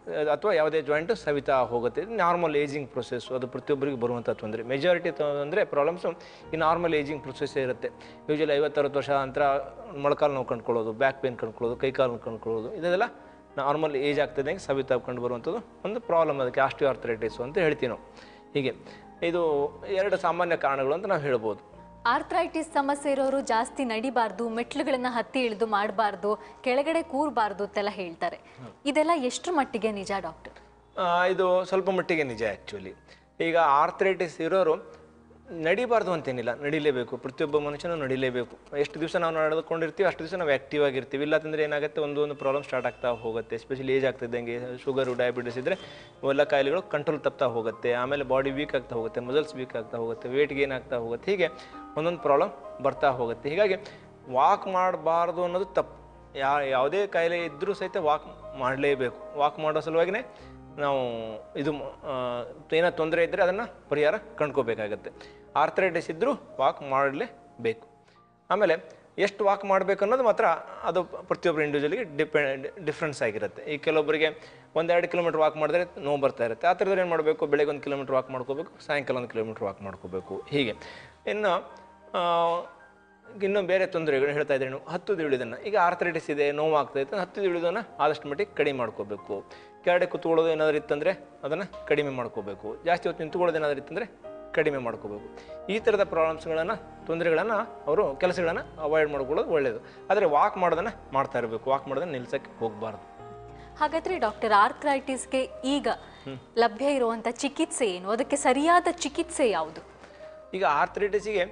ಅಥವಾ ಯಾವುದೇ ಜಾಯಿಂಟು ಸವಿತಾ ಹೋಗುತ್ತೆ. ಇದು ನಾರ್ಮಲ್ ಏಜಿಂಗ್ ಪ್ರೊಸೆಸ್ಸು, ಅದು ಪ್ರತಿಯೊಬ್ಬರಿಗೆ ಬರುವಂಥ ತೊಂದರೆ. ಮೆಜಾರಿಟಿ ಅಂದರೆ ಪ್ರಾಬ್ಲಮ್ಸು ಈ ನಾರ್ಮಲ್ ಏಜಿಂಗ್ ಪ್ರೊಸೆಸ್ಸೇ ಇರುತ್ತೆ. ಯೂಶಲಿ 50-60 ವರ್ಷ ನಂತರ ಮೊಳಕಾಲು ನೋವು ಕಂಡುಕೊಳ್ಳೋದು, ಬ್ಯಾಕ್ ಪೇನ್ ಕಂಡುಕೊಳ್ಳೋದು, ಕೈಕಾಲು ಕಂಡುಕೊಳ್ಳೋದು, ಇದೆಲ್ಲ ನಾರ್ಮಲ್ ಏಜ್ ಆಗ್ತದೆ ಸವಿತಾ ಕಂಡು ಬರುವಂಥದ್ದು ಒಂದು ಪ್ರಾಬ್ಲಮ್. ಅದಕ್ಕೆ ಆಸ್ಟಿಯೋಆರ್ಥರೈಟಿಸು ಅಂತ ಹೇಳ್ತೀವಿ ನಾವು. ಹೀಗೆ ಇದು 2 ಸಾಮಾನ್ಯ ಕಾರಣಗಳು ಅಂತ ನಾವು ಹೇಳ್ಬೋದು. ಆರ್ಥ್ರೈಟಿಸ್ ಸಮಸ್ಯೆ ಇರೋರು ಜಾಸ್ತಿ ನಡಿಬಾರ್ದು, ಮೆಟ್ಲುಗಳನ್ನ ಹತ್ತಿ ಇಳಿದು ಮಾಡಬಾರ್ದು, ಕೆಳಗಡೆ ಕೂರಬಾರ್ದು ಅಂತೆಲ್ಲ ಹೇಳ್ತಾರೆ. ಇದೆಲ್ಲ ಎಷ್ಟರ ಮಟ್ಟಿಗೆ ನಿಜ ಡಾಕ್ಟರ್? ಇದು ಸ್ವಲ್ಪ ಮಟ್ಟಿಗೆ ನಿಜ ಆ್ಯಕ್ಚುಲಿ. ಈಗ ಆರ್ಥ್ರೈಟಿಸ್ ಇರೋರು ನಡಿಬಾರ್ದು ಅಂತೇನಿಲ್ಲ, ನಡಿಲೇಬೇಕು. ಪ್ರತಿಯೊಬ್ಬ ಮನುಷ್ಯನೂ ನಡಿಲೇಬೇಕು. ಎಷ್ಟು ದಿವಸ ನಾವು ನಡೆದುಕೊಂಡಿರ್ತೀವಿ ಅಷ್ಟು ದಿವಸ ನಾವು ಆ್ಯಕ್ಟಿವ್ ಆಗಿರ್ತೀವಿ. ಇಲ್ಲಾಂದರೆ ಏನಾಗುತ್ತೆ, ಒಂದೊಂದು ಪ್ರಾಬ್ಲಮ್ ಸ್ಟಾರ್ಟ್ ಆಗ್ತಾ ಹೋಗುತ್ತೆ. ಎಸ್ಪೆಷಲಿ ಏಜ್ ಆಗ್ತಿದ್ದಂಗೆ ಶುಗರು, ಡಯಾಬಿಟಿಸ್ ಇದ್ದರೆ ಇವೆಲ್ಲ ಕಾಯಿಲೆಗಳು ಕಂಟ್ರೋಲ್ ತಪ್ತಾ ಹೋಗುತ್ತೆ. ಆಮೇಲೆ ಬಾಡಿ ವೀಕ್ ಆಗ್ತಾ ಹೋಗುತ್ತೆ, ಮಸಲ್ಸ್ ವೀಕ್ ಆಗ್ತಾ ಹೋಗುತ್ತೆ, ವೇಟ್ ಗೇನ್ ಆಗ್ತಾ ಹೋಗುತ್ತೆ. ಹೀಗೆ ಒಂದೊಂದು ಪ್ರಾಬ್ಲಮ್ ಬರ್ತಾ ಹೋಗುತ್ತೆ. ಹೀಗಾಗಿ ವಾಕ್ ಮಾಡಬಾರ್ದು ಅನ್ನೋದು ತಪ್ಪು. ಯಾವುದೇ ಕಾಯಿಲೆ ಇದ್ದರೂ ಸಹಿತ ವಾಕ್ ಮಾಡಲೇಬೇಕು. ವಾಕ್ ಮಾಡೋ ಸಲುವಾಗಿಯೇ ನಾವು ಇದು ಏನೋ ತೊಂದರೆ ಇದ್ದರೆ ಅದನ್ನು ಪರಿಹಾರ ಕಂಡ್ಕೋಬೇಕಾಗತ್ತೆ. ಆರ್ಥ್ರೈಟಿಸ್ ಇದ್ದರೂ ವಾಕ್ ಮಾಡಲೇಬೇಕು. ಆಮೇಲೆ ಎಷ್ಟು ವಾಕ್ ಮಾಡಬೇಕು ಅನ್ನೋದು ಮಾತ್ರ ಅದು ಪ್ರತಿಯೊಬ್ಬರು ಇಂಡಿವಿಜುವಲಿಗೆ ಡಿಫ್ರೆನ್ಸ್ ಆಗಿರುತ್ತೆ. ಈ ಕೆಲವೊಬ್ಬರಿಗೆ 1-2 ಕಿಲೋಮೀಟ್ರ್ ವಾಕ್ ಮಾಡಿದ್ರೆ ನೋವು ಬರ್ತಾ ಇರುತ್ತೆ. ಆ ಥರದ್ದು ಏನು ಮಾಡಬೇಕು, ಬೆಳಗ್ಗೆ 1 ಕಿಲೋಮೀಟ್ರ್ ವಾಕ್ ಮಾಡ್ಕೋಬೇಕು, ಸಾಯಂಕಾಲ 1 ಕಿಲೋಮೀಟ್ರ್ ವಾಕ್ ಮಾಡ್ಕೋಬೇಕು. ಹೀಗೆ ಇನ್ನು ಬೇರೆ ತೊಂದರೆಗಳು ಹೇಳ್ತಾ ಇದ್ದೀನಿ. ಹತ್ತುದು ಇಳಿಯೋದನ್ನು, ಈಗ ಆರ್ಥ್ರೈಟಿಸ್ ಇದೆ, ನೋವು ಆಗ್ತಾಯಿತ್ತು, ಹತ್ತುದು ಇಳಿಯೋದನ್ನು ಆದಷ್ಟು ಮಟ್ಟಿಗೆ ಕಡಿಮೆ ಮಾಡ್ಕೋಬೇಕು. ಕೆಳಗಡೆ ಕೂತ್ಕೊಳ್ಳೋದು ಏನಾದರೂ ಇತ್ತಂದರೆ ಅದನ್ನು ಕಡಿಮೆ ಮಾಡ್ಕೋಬೇಕು. ಜಾಸ್ತಿ ಹೊತ್ತು ನಿಂತ್ಕೊಳ್ಳೋದು ಏನಾದರೂ ಇತ್ತಂದರೆ ಕಡಿಮೆ ಮಾಡ್ಕೋಬೇಕು. ಈ ಥರದ ಪ್ರಾಬ್ಲಮ್ಸ್ಗಳನ್ನು, ತೊಂದರೆಗಳನ್ನು, ಅವರು ಕೆಲಸಗಳನ್ನು ಅವಾಯ್ಡ್ ಮಾಡ್ಕೊಳ್ಳೋದು ಒಳ್ಳೆಯದು. ಆದರೆ ವಾಕ್ ಮಾಡೋದನ್ನು ಮಾಡ್ತಾ ಇರಬೇಕು. ವಾಕ್ ಮಾಡೋದನ್ನು ನಿಲ್ಸೋಕ್ಕೆ ಹೋಗಬಾರ್ದು. ಹಾಗಾದರೆ ಡಾಕ್ಟರ್, ಆರ್ಥ್ರೈಟಿಸ್ಗೆ ಈಗ ಲಭ್ಯ ಇರುವಂಥ ಚಿಕಿತ್ಸೆ ಏನು? ಅದಕ್ಕೆ ಸರಿಯಾದ ಚಿಕಿತ್ಸೆ ಯಾವುದು? ಈಗ ಆರ್ಥ್ರೈಟಿಸಿಗೆ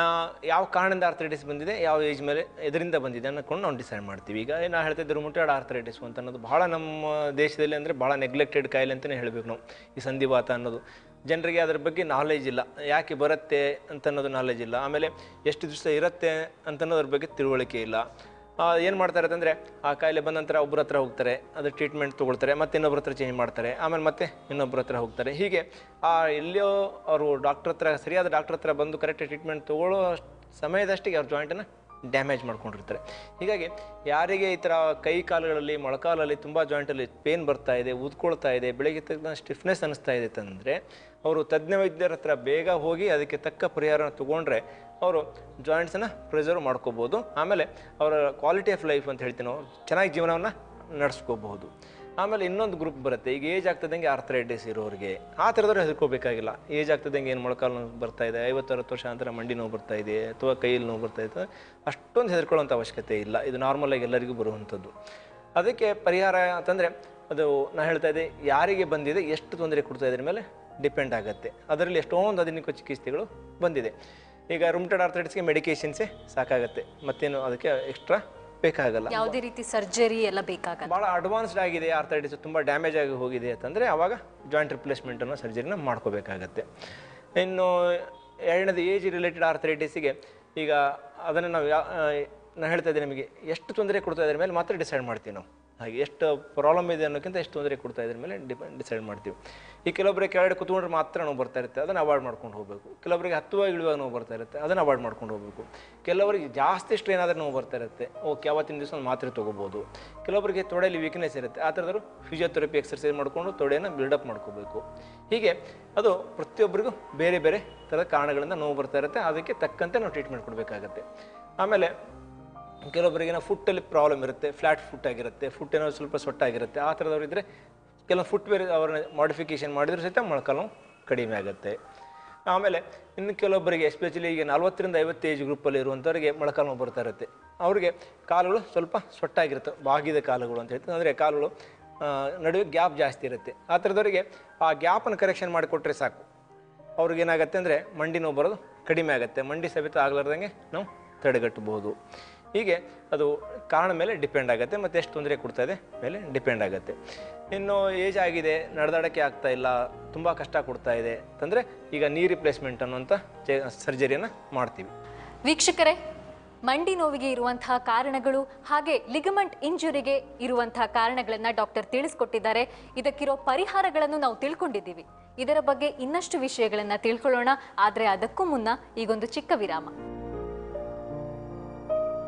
ಯಾವ ಕಾರಣದಿಂದ ಆರ್ಥ್ರೈಟಿಸ್ ಬಂದಿದೆ, ಯಾವ ಏಜ್ ಮೇಲೆ ಇದರಿಂದ ಬಂದಿದೆ ಅನ್ನೋಕೊಂಡು ನಾವು ಡಿಸೈಡ್ ಮಾಡ್ತೀವಿ. ಈಗ ನಾನು ಹೇಳ್ತಾ ಇದ್ದೆ ರುಮಟಾಯ್ಡ್ ಆರ್ಥ್ರೈಟಿಸ್ ಅಂತ ಅನ್ನೋದು ಭಾಳ ನಮ್ಮ ದೇಶದಲ್ಲಿ ಅಂದರೆ ಭಾಳ ನೆಗ್ಲೆಕ್ಟೆಡ್ ಕಾಯಿಲೆ ಅಂತಲೇ ಹೇಳಬೇಕು ನಾವು. ಈ ಸಂಧಿವಾತ ಅನ್ನೋದು ಜನರಿಗೆ ಅದರ ಬಗ್ಗೆ ನಾಲೆಜ್ ಇಲ್ಲ. ಯಾಕೆ ಬರುತ್ತೆ ಅಂತ ಅನ್ನೋದು ನಾಲೆಜ್ ಇಲ್ಲ. ಆಮೇಲೆ ಎಷ್ಟು ದಿವಸ ಇರುತ್ತೆ ಅಂತ ಅನ್ನೋದ್ರ ಬಗ್ಗೆ ತಿಳುವಳಿಕೆ ಇಲ್ಲ. ಏನು ಮಾಡ್ತಾರೆ ಅಂತಂದರೆ, ಆ ಕಾಯಿಲೆ ಬಂದ ನಂತರ ಒಬ್ಬರ ಹತ್ರ ಹೋಗ್ತಾರೆ, ಅದು ಟ್ರೀಟ್ಮೆಂಟ್ ತೊಗೊಳ್ತಾರೆ, ಮತ್ತೆ ಇನ್ನೊಬ್ಬರ ಹತ್ರ ಚೇಂಜ್ ಮಾಡ್ತಾರೆ, ಆಮೇಲೆ ಮತ್ತೆ ಇನ್ನೊಬ್ಬರ ಹತ್ರ ಹೋಗ್ತಾರೆ. ಹೀಗೆ ಎಲ್ಲಿಯೋ ಅವರು ಡಾಕ್ಟ್ರ್ ಹತ್ರ, ಸರಿಯಾದ ಡಾಕ್ಟ್ರ್ ಹತ್ರ ಬಂದು ಕರೆಕ್ಟ್ ಟ್ರೀಟ್ಮೆಂಟ್ ತೊಗೊಳ್ಳೋ ಸಮಯದಷ್ಟಿಗೆ ಅವ್ರ ಜಾಯಿಂಟನ್ನು ಡ್ಯಾಮೇಜ್ ಮಾಡ್ಕೊಂಡಿರ್ತಾರೆ. ಹೀಗಾಗಿ ಯಾರಿಗೆ ಈ ಥರ ಕೈ ಕಾಲುಗಳಲ್ಲಿ, ಮೊಳಕಾಲಲ್ಲಿ ತುಂಬ ಜಾಯಿಂಟಲ್ಲಿ ಪೇನ್ ಬರ್ತಾ ಇದೆ, ಊದ್ಕೊಳ್ತಾ ಇದೆ, ಬೆಳಗ್ಗೆ ತಕ್ಕ ಸ್ಟಿಫ್ನೆಸ್ ಅನ್ನಿಸ್ತಾ ಇದೆ ಅಂತಂದರೆ ಅವರು ತಜ್ಞ ವೈದ್ಯರ ಹತ್ರ ಬೇಗ ಹೋಗಿ ಅದಕ್ಕೆ ತಕ್ಕ ಪರಿಹಾರನ ತೊಗೊಂಡ್ರೆ ಅವರು ಜಾಯಿಂಟ್ಸನ್ನು ಪ್ರಿಸರ್ವ್ ಮಾಡ್ಕೋಬೋದು. ಆಮೇಲೆ ಅವರ ಕ್ವಾಲಿಟಿ ಆಫ್ ಲೈಫ್ ಅಂತ ಹೇಳ್ತೀವಿ ನಾವು, ಚೆನ್ನಾಗಿ ಜೀವನವನ್ನು ನಡೆಸ್ಕೋಬಹುದು. ಆಮೇಲೆ ಇನ್ನೊಂದು ಗ್ರೂಪ್ ಬರುತ್ತೆ, ಈಗ ಏಜ್ ಆಗ್ತದಂಗೆ ಆರ್ಥ್ರೈಟಿಸ್ ಇರೋರಿಗೆ. ಆ ಥರದವ್ರು ಹೆದರ್ಕೋಬೇಕಾಗಿಲ್ಲ. ಏಜ್ ಆಗ್ತದಂಗೆ ಏನು ಮೊಳಕಾಲು ನೋವು ಬರ್ತಾ ಇದೆ, 50-60 ವರ್ಷ ನಂತರ ಮಂಡಿ ನೋವು ಬರ್ತಾ ಇದೆ, ಅಥವಾ ಕೈಯಲ್ಲಿ ನೋವು ಬರ್ತಾ ಇದೆ, ಅಷ್ಟೊಂದು ಹೆದರ್ಕೊಳ್ಳೋಂಥ ಅವಶ್ಯಕತೆ ಇಲ್ಲ. ಇದು ನಾರ್ಮಲಾಗಿ ಎಲ್ಲರಿಗೂ ಬರುವಂಥದ್ದು. ಅದಕ್ಕೆ ಪರಿಹಾರ ಅಂತಂದರೆ, ಅದು ನಾನು ಹೇಳ್ತಾ ಇದ್ದೆ, ಯಾರಿಗೆ ಬಂದಿದೆ, ಎಷ್ಟು ತೊಂದರೆ ಕೊಡ್ತಾ ಇದ್ರ ಮೇಲೆ ಡಿಪೆಂಡ್ ಆಗುತ್ತೆ. ಅದರಲ್ಲಿ ಎಷ್ಟೊಂದು ಆಧುನಿಕ ಚಿಕಿತ್ಸೆಗಳು ಬಂದಿದೆ. ಈಗ ರುಮಟಾಯ್ಡ್ ಆರ್ಥ್ರೈಟಿಸ್ಗೆ ಮೆಡಿಕೇಷನ್ಸೇ ಸಾಕಾಗುತ್ತೆ, ಮತ್ತೇನು ಅದಕ್ಕೆ ಎಕ್ಸ್ಟ್ರಾ ಬೇಕಾಗಲ್ಲ. ಯಾವುದೇ ರೀತಿ ಸರ್ಜರಿ ಎಲ್ಲ ಬೇಕಾಗಲ್ಲ. ಭಾಳ ಅಡ್ವಾನ್ಸ್ಡ್ ಆಗಿದೆ ಆರ್ಥ್ರೈಟಿಸ್, ತುಂಬ ಡ್ಯಾಮೇಜ್ ಆಗಿ ಹೋಗಿದೆ ಅಂತಂದರೆ ಆವಾಗ ಜಾಯಿಂಟ್ ರಿಪ್ಲೇಸ್ಮೆಂಟ್ ಅನ್ನೋ ಸರ್ಜರಿನ ಮಾಡ್ಕೋಬೇಕಾಗತ್ತೆ. ಇನ್ನು ಎರಡನೇದು ಏಜ್ ರಿಲೇಟೆಡ್ ಆರ್ಥ್ರೈಟಿಸಿಗೆ, ಈಗ ಅದನ್ನು ನಾವು ನಾನು ಹೇಳ್ತಾ ಇದ್ದೆ, ನಿಮಗೆ ಎಷ್ಟು ತೊಂದರೆ ಕೊಡ್ತಾ ಇದ್ರ ಮೇಲೆ ಮಾತ್ರ ಡಿಸೈಡ್ ಮಾಡ್ತೀವಿ ನಾವು. ಹಾಗೆ ಎಷ್ಟು ಪ್ರಾಬ್ಲಮ್ ಇದೆ ಅನ್ನೋಕ್ಕಿಂತ ಎಷ್ಟು ತೊಂದರೆ ಕೊಡ್ತಾ ಇದ್ರ ಮೇಲೆ ಡಿಸೈಡ್ ಮಾಡ್ತೀವಿ. ಈ ಕೆಲವೊಬ್ಬರಿಗೆ ಕೆಳಗಡೆ ಕೂತ್ಕೊಂಡ್ರೆ ಮಾತ್ರ ನೋವು ಬರ್ತಾ ಇರುತ್ತೆ, ಅದನ್ನು ಅವಾಯ್ಡ್ ಮಾಡ್ಕೊಂಡು ಹೋಗಬೇಕು. ಕೆಲವರಿಗೆ ಹತ್ತುವಾಗ ಇಳುವಾಗ ನೋವು ಬರ್ತಾ ಇರುತ್ತೆ, ಅದನ್ನು ಅವಾಯ್ಡ್ ಮಾಡ್ಕೊಂಡು ಹೋಗಬೇಕು. ಕೆಲವರಿಗೆ ಜಾಸ್ತಿ ಸ್ಟ್ರೈನ್ ಆದರೆ ನೋವು ಬರ್ತಾ ಇರುತ್ತೆ, ಓಕೆ ಅವತ್ತಿನ ದಿವಸ ಮಾತ್ರೆ ತೊಗೋಬೋದು. ಕೆಲವರಿಗೆ ತೊಡೆಯಲ್ಲಿ ವೀಕ್ನೆಸ್ ಇರುತ್ತೆ, ಆ ಥರದವರು ಫಿಸಿಯೋಥೆರಪಿ ಎಕ್ಸರ್ಸೈಸ್ ಮಾಡಿಕೊಂಡು ತೊಡೆಯನ್ನು ಬಿಲ್ಡಪ್ ಮಾಡ್ಕೋಬೇಕು. ಹೀಗೆ ಅದು ಪ್ರತಿಯೊಬ್ಬರಿಗೂ ಬೇರೆ ಬೇರೆ ಥರದ ಕಾರಣಗಳಿಂದ ನೋವು ಬರ್ತಾ ಇರುತ್ತೆ, ಅದಕ್ಕೆ ತಕ್ಕಂತೆ ನಾವು ಟ್ರೀಟ್ಮೆಂಟ್ ಕೊಡಬೇಕಾಗತ್ತೆ. ಆಮೇಲೆ ಕೆಲವೊಬ್ಬರಿಗೆ ಏನೋ ಫುಟ್ಟಲ್ಲಿ ಪ್ರಾಬ್ಲಮ್ ಇರುತ್ತೆ, ಫ್ಲ್ಯಾಟ್ ಫುಟ್ ಆಗಿರುತ್ತೆ, ಫುಟ್ ಏನೋ ಸ್ವಲ್ಪ ಸೊಟ್ಟಾಗಿರುತ್ತೆ. ಆ ಥರದವ್ರು ಇದ್ದರೆ ಕೆಲವೊಂದು ಫುಟ್ವೇರ್ ಅವ್ರನ್ನ ಮಾಡಿಫಿಕೇಷನ್ ಮಾಡಿದ್ರೂ ಸಹಿತ ಮೊಳಕಾಲು ಕಡಿಮೆ ಆಗುತ್ತೆ. ಆಮೇಲೆ ಇನ್ನು ಕೆಲವೊಬ್ಬರಿಗೆ, ಎಸ್ಪೆಷಲಿ ಈಗ 40-50 ಏಜ್ ಗ್ರೂಪಲ್ಲಿ ಇರುವಂಥವ್ರಿಗೆ ಮೊಳಕಾಲು ನೋವು ಬರ್ತಾ ಇರುತ್ತೆ. ಅವ್ರಿಗೆ ಕಾಲುಗಳು ಸ್ವಲ್ಪ ಸೊಟ್ಟಾಗಿರುತ್ತೆ, ಬಾಗಿದ ಕಾಲುಗಳು ಅಂತ ಹೇಳ್ತಾರೆ. ಅಂದರೆ ಕಾಲುಗಳು ನಡುವೆ ಗ್ಯಾಪ್ ಜಾಸ್ತಿ ಇರುತ್ತೆ. ಆ ಥರದವರಿಗೆ ಆ ಗ್ಯಾಪನ್ನು ಕರೆಕ್ಷನ್ ಮಾಡಿಕೊಟ್ರೆ ಸಾಕು. ಅವ್ರಿಗೇನಾಗತ್ತೆ ಅಂದರೆ ಮಂಡಿ ನೋವು ಬರೋದು ಕಡಿಮೆ ಆಗುತ್ತೆ, ಮಂಡಿ ಸವಿತ ಆಗಲಾರ್ದಂಗೆ ನಾವು ತಡೆಗಟ್ಟಬಹುದು. ಹೀಗೆ ಅದು ಕಾರಣ ಮೇಲೆ ಡಿಪೆಂಡ್ ಆಗುತ್ತೆ, ಮತ್ತು ಎಷ್ಟು ತೊಂದರೆ ಕೊಡ್ತಾ ಇದೆ ಮೇಲೆ ಡಿಪೆಂಡ್ ಆಗುತ್ತೆ. ಇನ್ನು ಏಜ್ ಆಗಿದೆ, ನಡೆದಾಡೋಕ್ಕೆ ಆಗ್ತಾ ಇಲ್ಲ, ತುಂಬ ಕಷ್ಟ ಕೊಡ್ತಾ ಇದೆ ಅಂತಂದರೆ ಈಗ ನೀ ರಿಪ್ಲೇಸ್ಮೆಂಟ್ ಅನ್ನುವಂಥ ಸರ್ಜರಿಯನ್ನು ಮಾಡ್ತೀವಿ. ವೀಕ್ಷಕರೇ, ಮಂಡಿ ನೋವಿಗೆ ಇರುವಂತಹ ಕಾರಣಗಳು ಹಾಗೆ ಲಿಗಮೆಂಟ್ ಇಂಜುರಿಗೆ ಇರುವಂತಹ ಕಾರಣಗಳನ್ನು ಡಾಕ್ಟರ್ ತಿಳಿಸ್ಕೊಟ್ಟಿದ್ದಾರೆ. ಇದಕ್ಕಿರೋ ಪರಿಹಾರಗಳನ್ನು ನಾವು ತಿಳ್ಕೊಂಡಿದ್ದೀವಿ. ಇದರ ಬಗ್ಗೆ ಇನ್ನಷ್ಟು ವಿಷಯಗಳನ್ನು ತಿಳ್ಕೊಳ್ಳೋಣ. ಆದರೆ ಅದಕ್ಕೂ ಮುನ್ನ ಈಗೊಂದು ಚಿಕ್ಕ ವಿರಾಮ.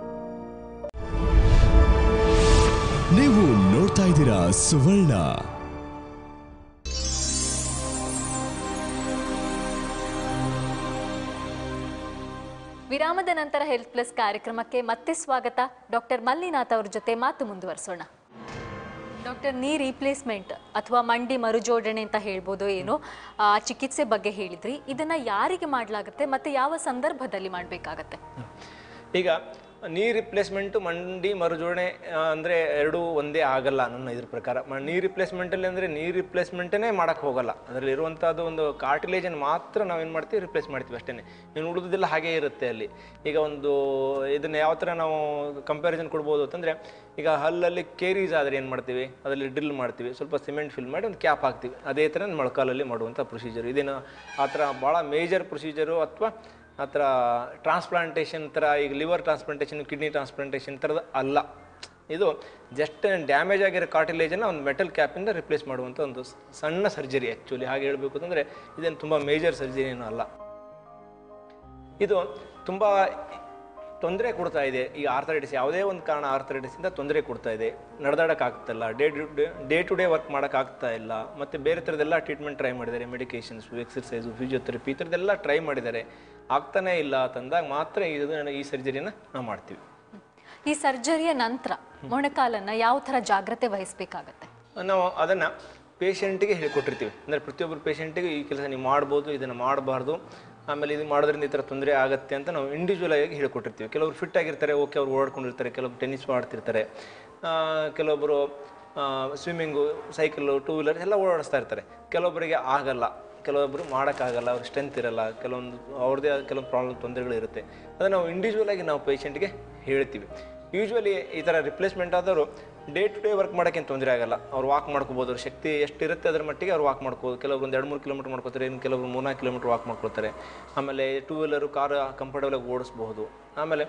ನೀವು ನೋಡ್ತಾ ಇದ್ದೀರಾ ಸುವರ್ಣ. ವಿರಾಮದ ನಂತರ ಹೆಲ್ತ್ ಪ್ಲಸ್ ಕಾರ್ಯಕ್ರಮಕ್ಕೆ ಮತ್ತೆ ಸ್ವಾಗತ. ಡಾಕ್ಟರ್ ಮಲ್ಲಿನಾಥ್ ಅವ್ರ ಜೊತೆ ಮಾತು ಮುಂದುವರಿಸೋಣ. ಡಾಕ್ಟರ್, ನೀ ರೀಪ್ಲೇಸ್ಮೆಂಟ್ ಅಥವಾ ಮಂಡಿ ಮರುಜೋಡಣೆ ಅಂತ ಹೇಳ್ಬೋದು, ಏನು ಚಿಕಿತ್ಸೆ ಬಗ್ಗೆ ಹೇಳಿದ್ರಿ. ಇದನ್ನ ಯಾರಿಗೆ ಮಾಡಲಾಗುತ್ತೆ ಮತ್ತೆ ಯಾವ ಸಂದರ್ಭದಲ್ಲಿ ಮಾಡಬೇಕಾಗತ್ತೆ? ಈಗ ನೀ ರಿಪ್ಲೇಸ್ಮೆಂಟು ಮಂಡಿ ಮರುಜೋಡಣೆ ಅಂದರೆ ಎರಡೂ ಒಂದೇ ಆಗಲ್ಲ ನನ್ನ ಇದ್ರ ಪ್ರಕಾರ. ನೀ ರಿಪ್ಲೇಸ್ಮೆಂಟಲ್ಲಿ ಅಂದರೆ ನೀ ರಿಪ್ಲೇಸ್ಮೆಂಟೇ ಮಾಡೋಕ್ಕೆ ಹೋಗಲ್ಲ. ಅದರಲ್ಲಿ ಇರುವಂಥದ್ದು ಒಂದು ಕಾರ್ಟಿಲೇಜನ್ನು ಮಾತ್ರ ನಾವೇನು ಮಾಡ್ತೀವಿ, ರಿಪ್ಲೇಸ್ ಮಾಡ್ತೀವಿ ಅಷ್ಟೇ. ಇನ್ನು ಉಳಿದೋದೆಲ್ಲ ಹಾಗೇ ಇರುತ್ತೆ ಅಲ್ಲಿ. ಈಗ ಒಂದು ಇದನ್ನು ಯಾವ ಥರ ನಾವು ಕಂಪ್ಯಾರಿಸನ್ ಕೊಡ್ಬೋದು ಅಂತಂದರೆ, ಈಗ ಹಲ್ಲಲ್ಲಿ ಕೇರೀಸ್ ಆದರೆ ಏನು ಮಾಡ್ತೀವಿ, ಅದರಲ್ಲಿ ಡ್ರಿಲ್ ಮಾಡ್ತೀವಿ, ಸ್ವಲ್ಪ ಸಿಮೆಂಟ್ ಫಿಲ್ ಮಾಡಿ ಒಂದು ಕ್ಯಾಪ್ ಹಾಕ್ತೀವಿ. ಅದೇ ಥರ ಮೊಳಕಾಲಲ್ಲಿ ಮಾಡುವಂಥ ಪ್ರೊಸೀಜರು. ಇದೇನು ಆ ಥರ ಭಾಳ ಮೇಜರ್ ಪ್ರೊಸೀಜರು ಅಥವಾ ಆ ಥರ ಟ್ರಾನ್ಸ್ಪ್ಲಾಂಟೇಷನ್ ಥರ, ಈಗ ಲಿವರ್ ಟ್ರಾನ್ಸ್ಪ್ಲಾಂಟೇಷನ್, ಕಿಡ್ನಿ ಟ್ರಾನ್ಸ್ಪ್ಲಾಂಟೇಷನ್ ಥರದ ಅಲ್ಲ. ಇದು ಜಸ್ಟ್ ಡ್ಯಾಮೇಜ್ ಆಗಿರೋ ಕಾರ್ಟಿಲೇಜನ್ನು ಒಂದು ಮೆಟಲ್ ಕ್ಯಾಪಿಂದ ರಿಪ್ಲೇಸ್ ಮಾಡುವಂಥ ಒಂದು ಸಣ್ಣ ಸರ್ಜರಿ. ಆ್ಯಕ್ಚುಲಿ ಹಾಗೆ ಹೇಳಬೇಕು ಅಂತಂದರೆ ಇದೇನು ತುಂಬ ಮೇಜರ್ ಸರ್ಜರಿ ಏನೂ ಅಲ್ಲ. ಇದು ತುಂಬ ತೊಂದರೆ ಕೊಡ್ತಾ ಇದೆ. ಈಗ ಆರ್ಥರೈಟಿಸ್, ಯಾವುದೇ ಒಂದು ಕಾರಣ ಆರ್ಥರೈಟಿಸಿಂದ ತೊಂದರೆ ಕೊಡ್ತಾ ಇದೆ. ನಡೆದಾಡೋಕ್ಕಾಗ್ತಿಲ್ಲ, ಡೇ ಟು ಡೇ ವರ್ಕ್ ಮಾಡೋಕ್ಕಾಗ್ತಾ ಇಲ್ಲ. ಮತ್ತು ಬೇರೆ ಥರದ್ದೆಲ್ಲ ಟ್ರೀಟ್ಮೆಂಟ್ ಟ್ರೈ ಮಾಡಿದ್ದಾರೆ, ಮೆಡಿಕೇಷನ್ಸು, ಎಕ್ಸರ್ಸೈಸು, ಫಿಸಿಯೋಥೆರಪಿ, ಈ ಥರದ್ದೆಲ್ಲ ಟ್ರೈ ಮಾಡಿದ್ದಾರೆ. ಆಗ್ತಾನೇ ಇಲ್ಲ ತಂದಾಗ ಮಾತ್ರ ಈ ಸರ್ಜರಿನ ನಾವು ಮಾಡ್ತೀವಿ. ಈ ಸರ್ಜರಿಯ ನಂತರ ಮೊಣಕಾಲನ್ನು ಯಾವ ಥರ ಜಾಗ್ರತೆ ವಹಿಸಬೇಕಾಗತ್ತೆ? ನಾವು ಅದನ್ನು ಪೇಷಂಟಿಗೆ ಹೇಳಿಕೊಟ್ಟಿರ್ತೀವಿ. ಅಂದರೆ ಪ್ರತಿಯೊಬ್ಬರು ಪೇಷಂಟಿಗೆ ಈ ಕೆಲಸ ನೀವು ಮಾಡ್ಬೋದು, ಇದನ್ನು ಮಾಡಬಾರ್ದು, ಆಮೇಲೆ ಇದು ಮಾಡೋದ್ರಿಂದ ಈ ಥರ ತೊಂದರೆ ಆಗುತ್ತೆ ಅಂತ ನಾವು ಇಂಡಿವಿಜುವಲ್ ಆಗಿ ಹೇಳ್ಕೊಟ್ಟಿರ್ತೀವಿ. ಕೆಲವರು ಫಿಟ್ ಆಗಿರ್ತಾರೆ, ಓಕೆ, ಅವ್ರು ಓಡಾಡ್ಕೊಂಡಿರ್ತಾರೆ. ಕೆಲವೊಬ್ರು ಟೆನ್ನಿಸ್ ಆಡ್ತಿರ್ತಾರೆ, ಕೆಲವೊಬ್ಬರು ಸ್ವಿಮ್ಮಿಂಗು, ಸೈಕಲ್ಲು, ಟೂ ವೀಲರ್ ಎಲ್ಲ ಓಡಾಡಿಸ್ತಾ ಇರ್ತಾರೆ. ಕೆಲವೊಬ್ಬರಿಗೆ ಆಗಲ್ಲ, ಕೆಲವೊಬ್ಬರು ಮಾಡೋಕ್ಕಾಗಲ್ಲ, ಅವ್ರಿಗೆ ಸ್ಟ್ರೆಂತ್ ಇರಲ್ಲ, ಅವ್ರದ್ದೇ ಕೆಲವೊಂದು ಪ್ರಾಬ್ಲಮ್, ತೊಂದರೆಗಳು ಇರುತ್ತೆ. ಅದನ್ನು ನಾವು ಇಂಡಿವಿಜುವಲ್ ಆಗಿ ನಾವು ಪೇಷಂಟ್ಗೆ ಹೇಳ್ತೀವಿ. ಯೂಶ್ವಲಿ ಈ ಥರ ರಿಪ್ಲೇಸ್ಮೆಂಟ್ ಆದವರು ಡೇ ಟು ಡೇ ವರ್ಕ್ ಮಾಡೋಕ್ಕೇನು ತೊಂದರೆ ಆಗಲ್ಲ. ಅವ್ರು ವಾಕ್ ಮಾಡ್ಕೋಬೋದು, ಅವ್ರ ಶಕ್ತಿ ಎಷ್ಟಿರುತ್ತೆ ಅದರ ಮಟ್ಟಿಗೆ ಅವ್ರು ವಾಕ್ ಮಾಡ್ಕೋಬೋದು. ಕೆಲವರು ಒಂದು 2-3 ಕಿಲೋಮೀಟ್ರ್ ಮಾಡ್ಕೋತಾರೆ, ಇನ್ನು ಕೆಲವರು 3-4 ಕಿಲೋಮೀಟ್ರ್ ವಾಕ್ ಮಾಡ್ಕೊಳ್ತಾರೆ. ಆಮೇಲೆ ಟೂ ವೀಲರು, ಕಾರು ಕಂಫರ್ಟಬಲಾಗಿ ಓಡಿಸ್ಬಹುದು. ಆಮೇಲೆ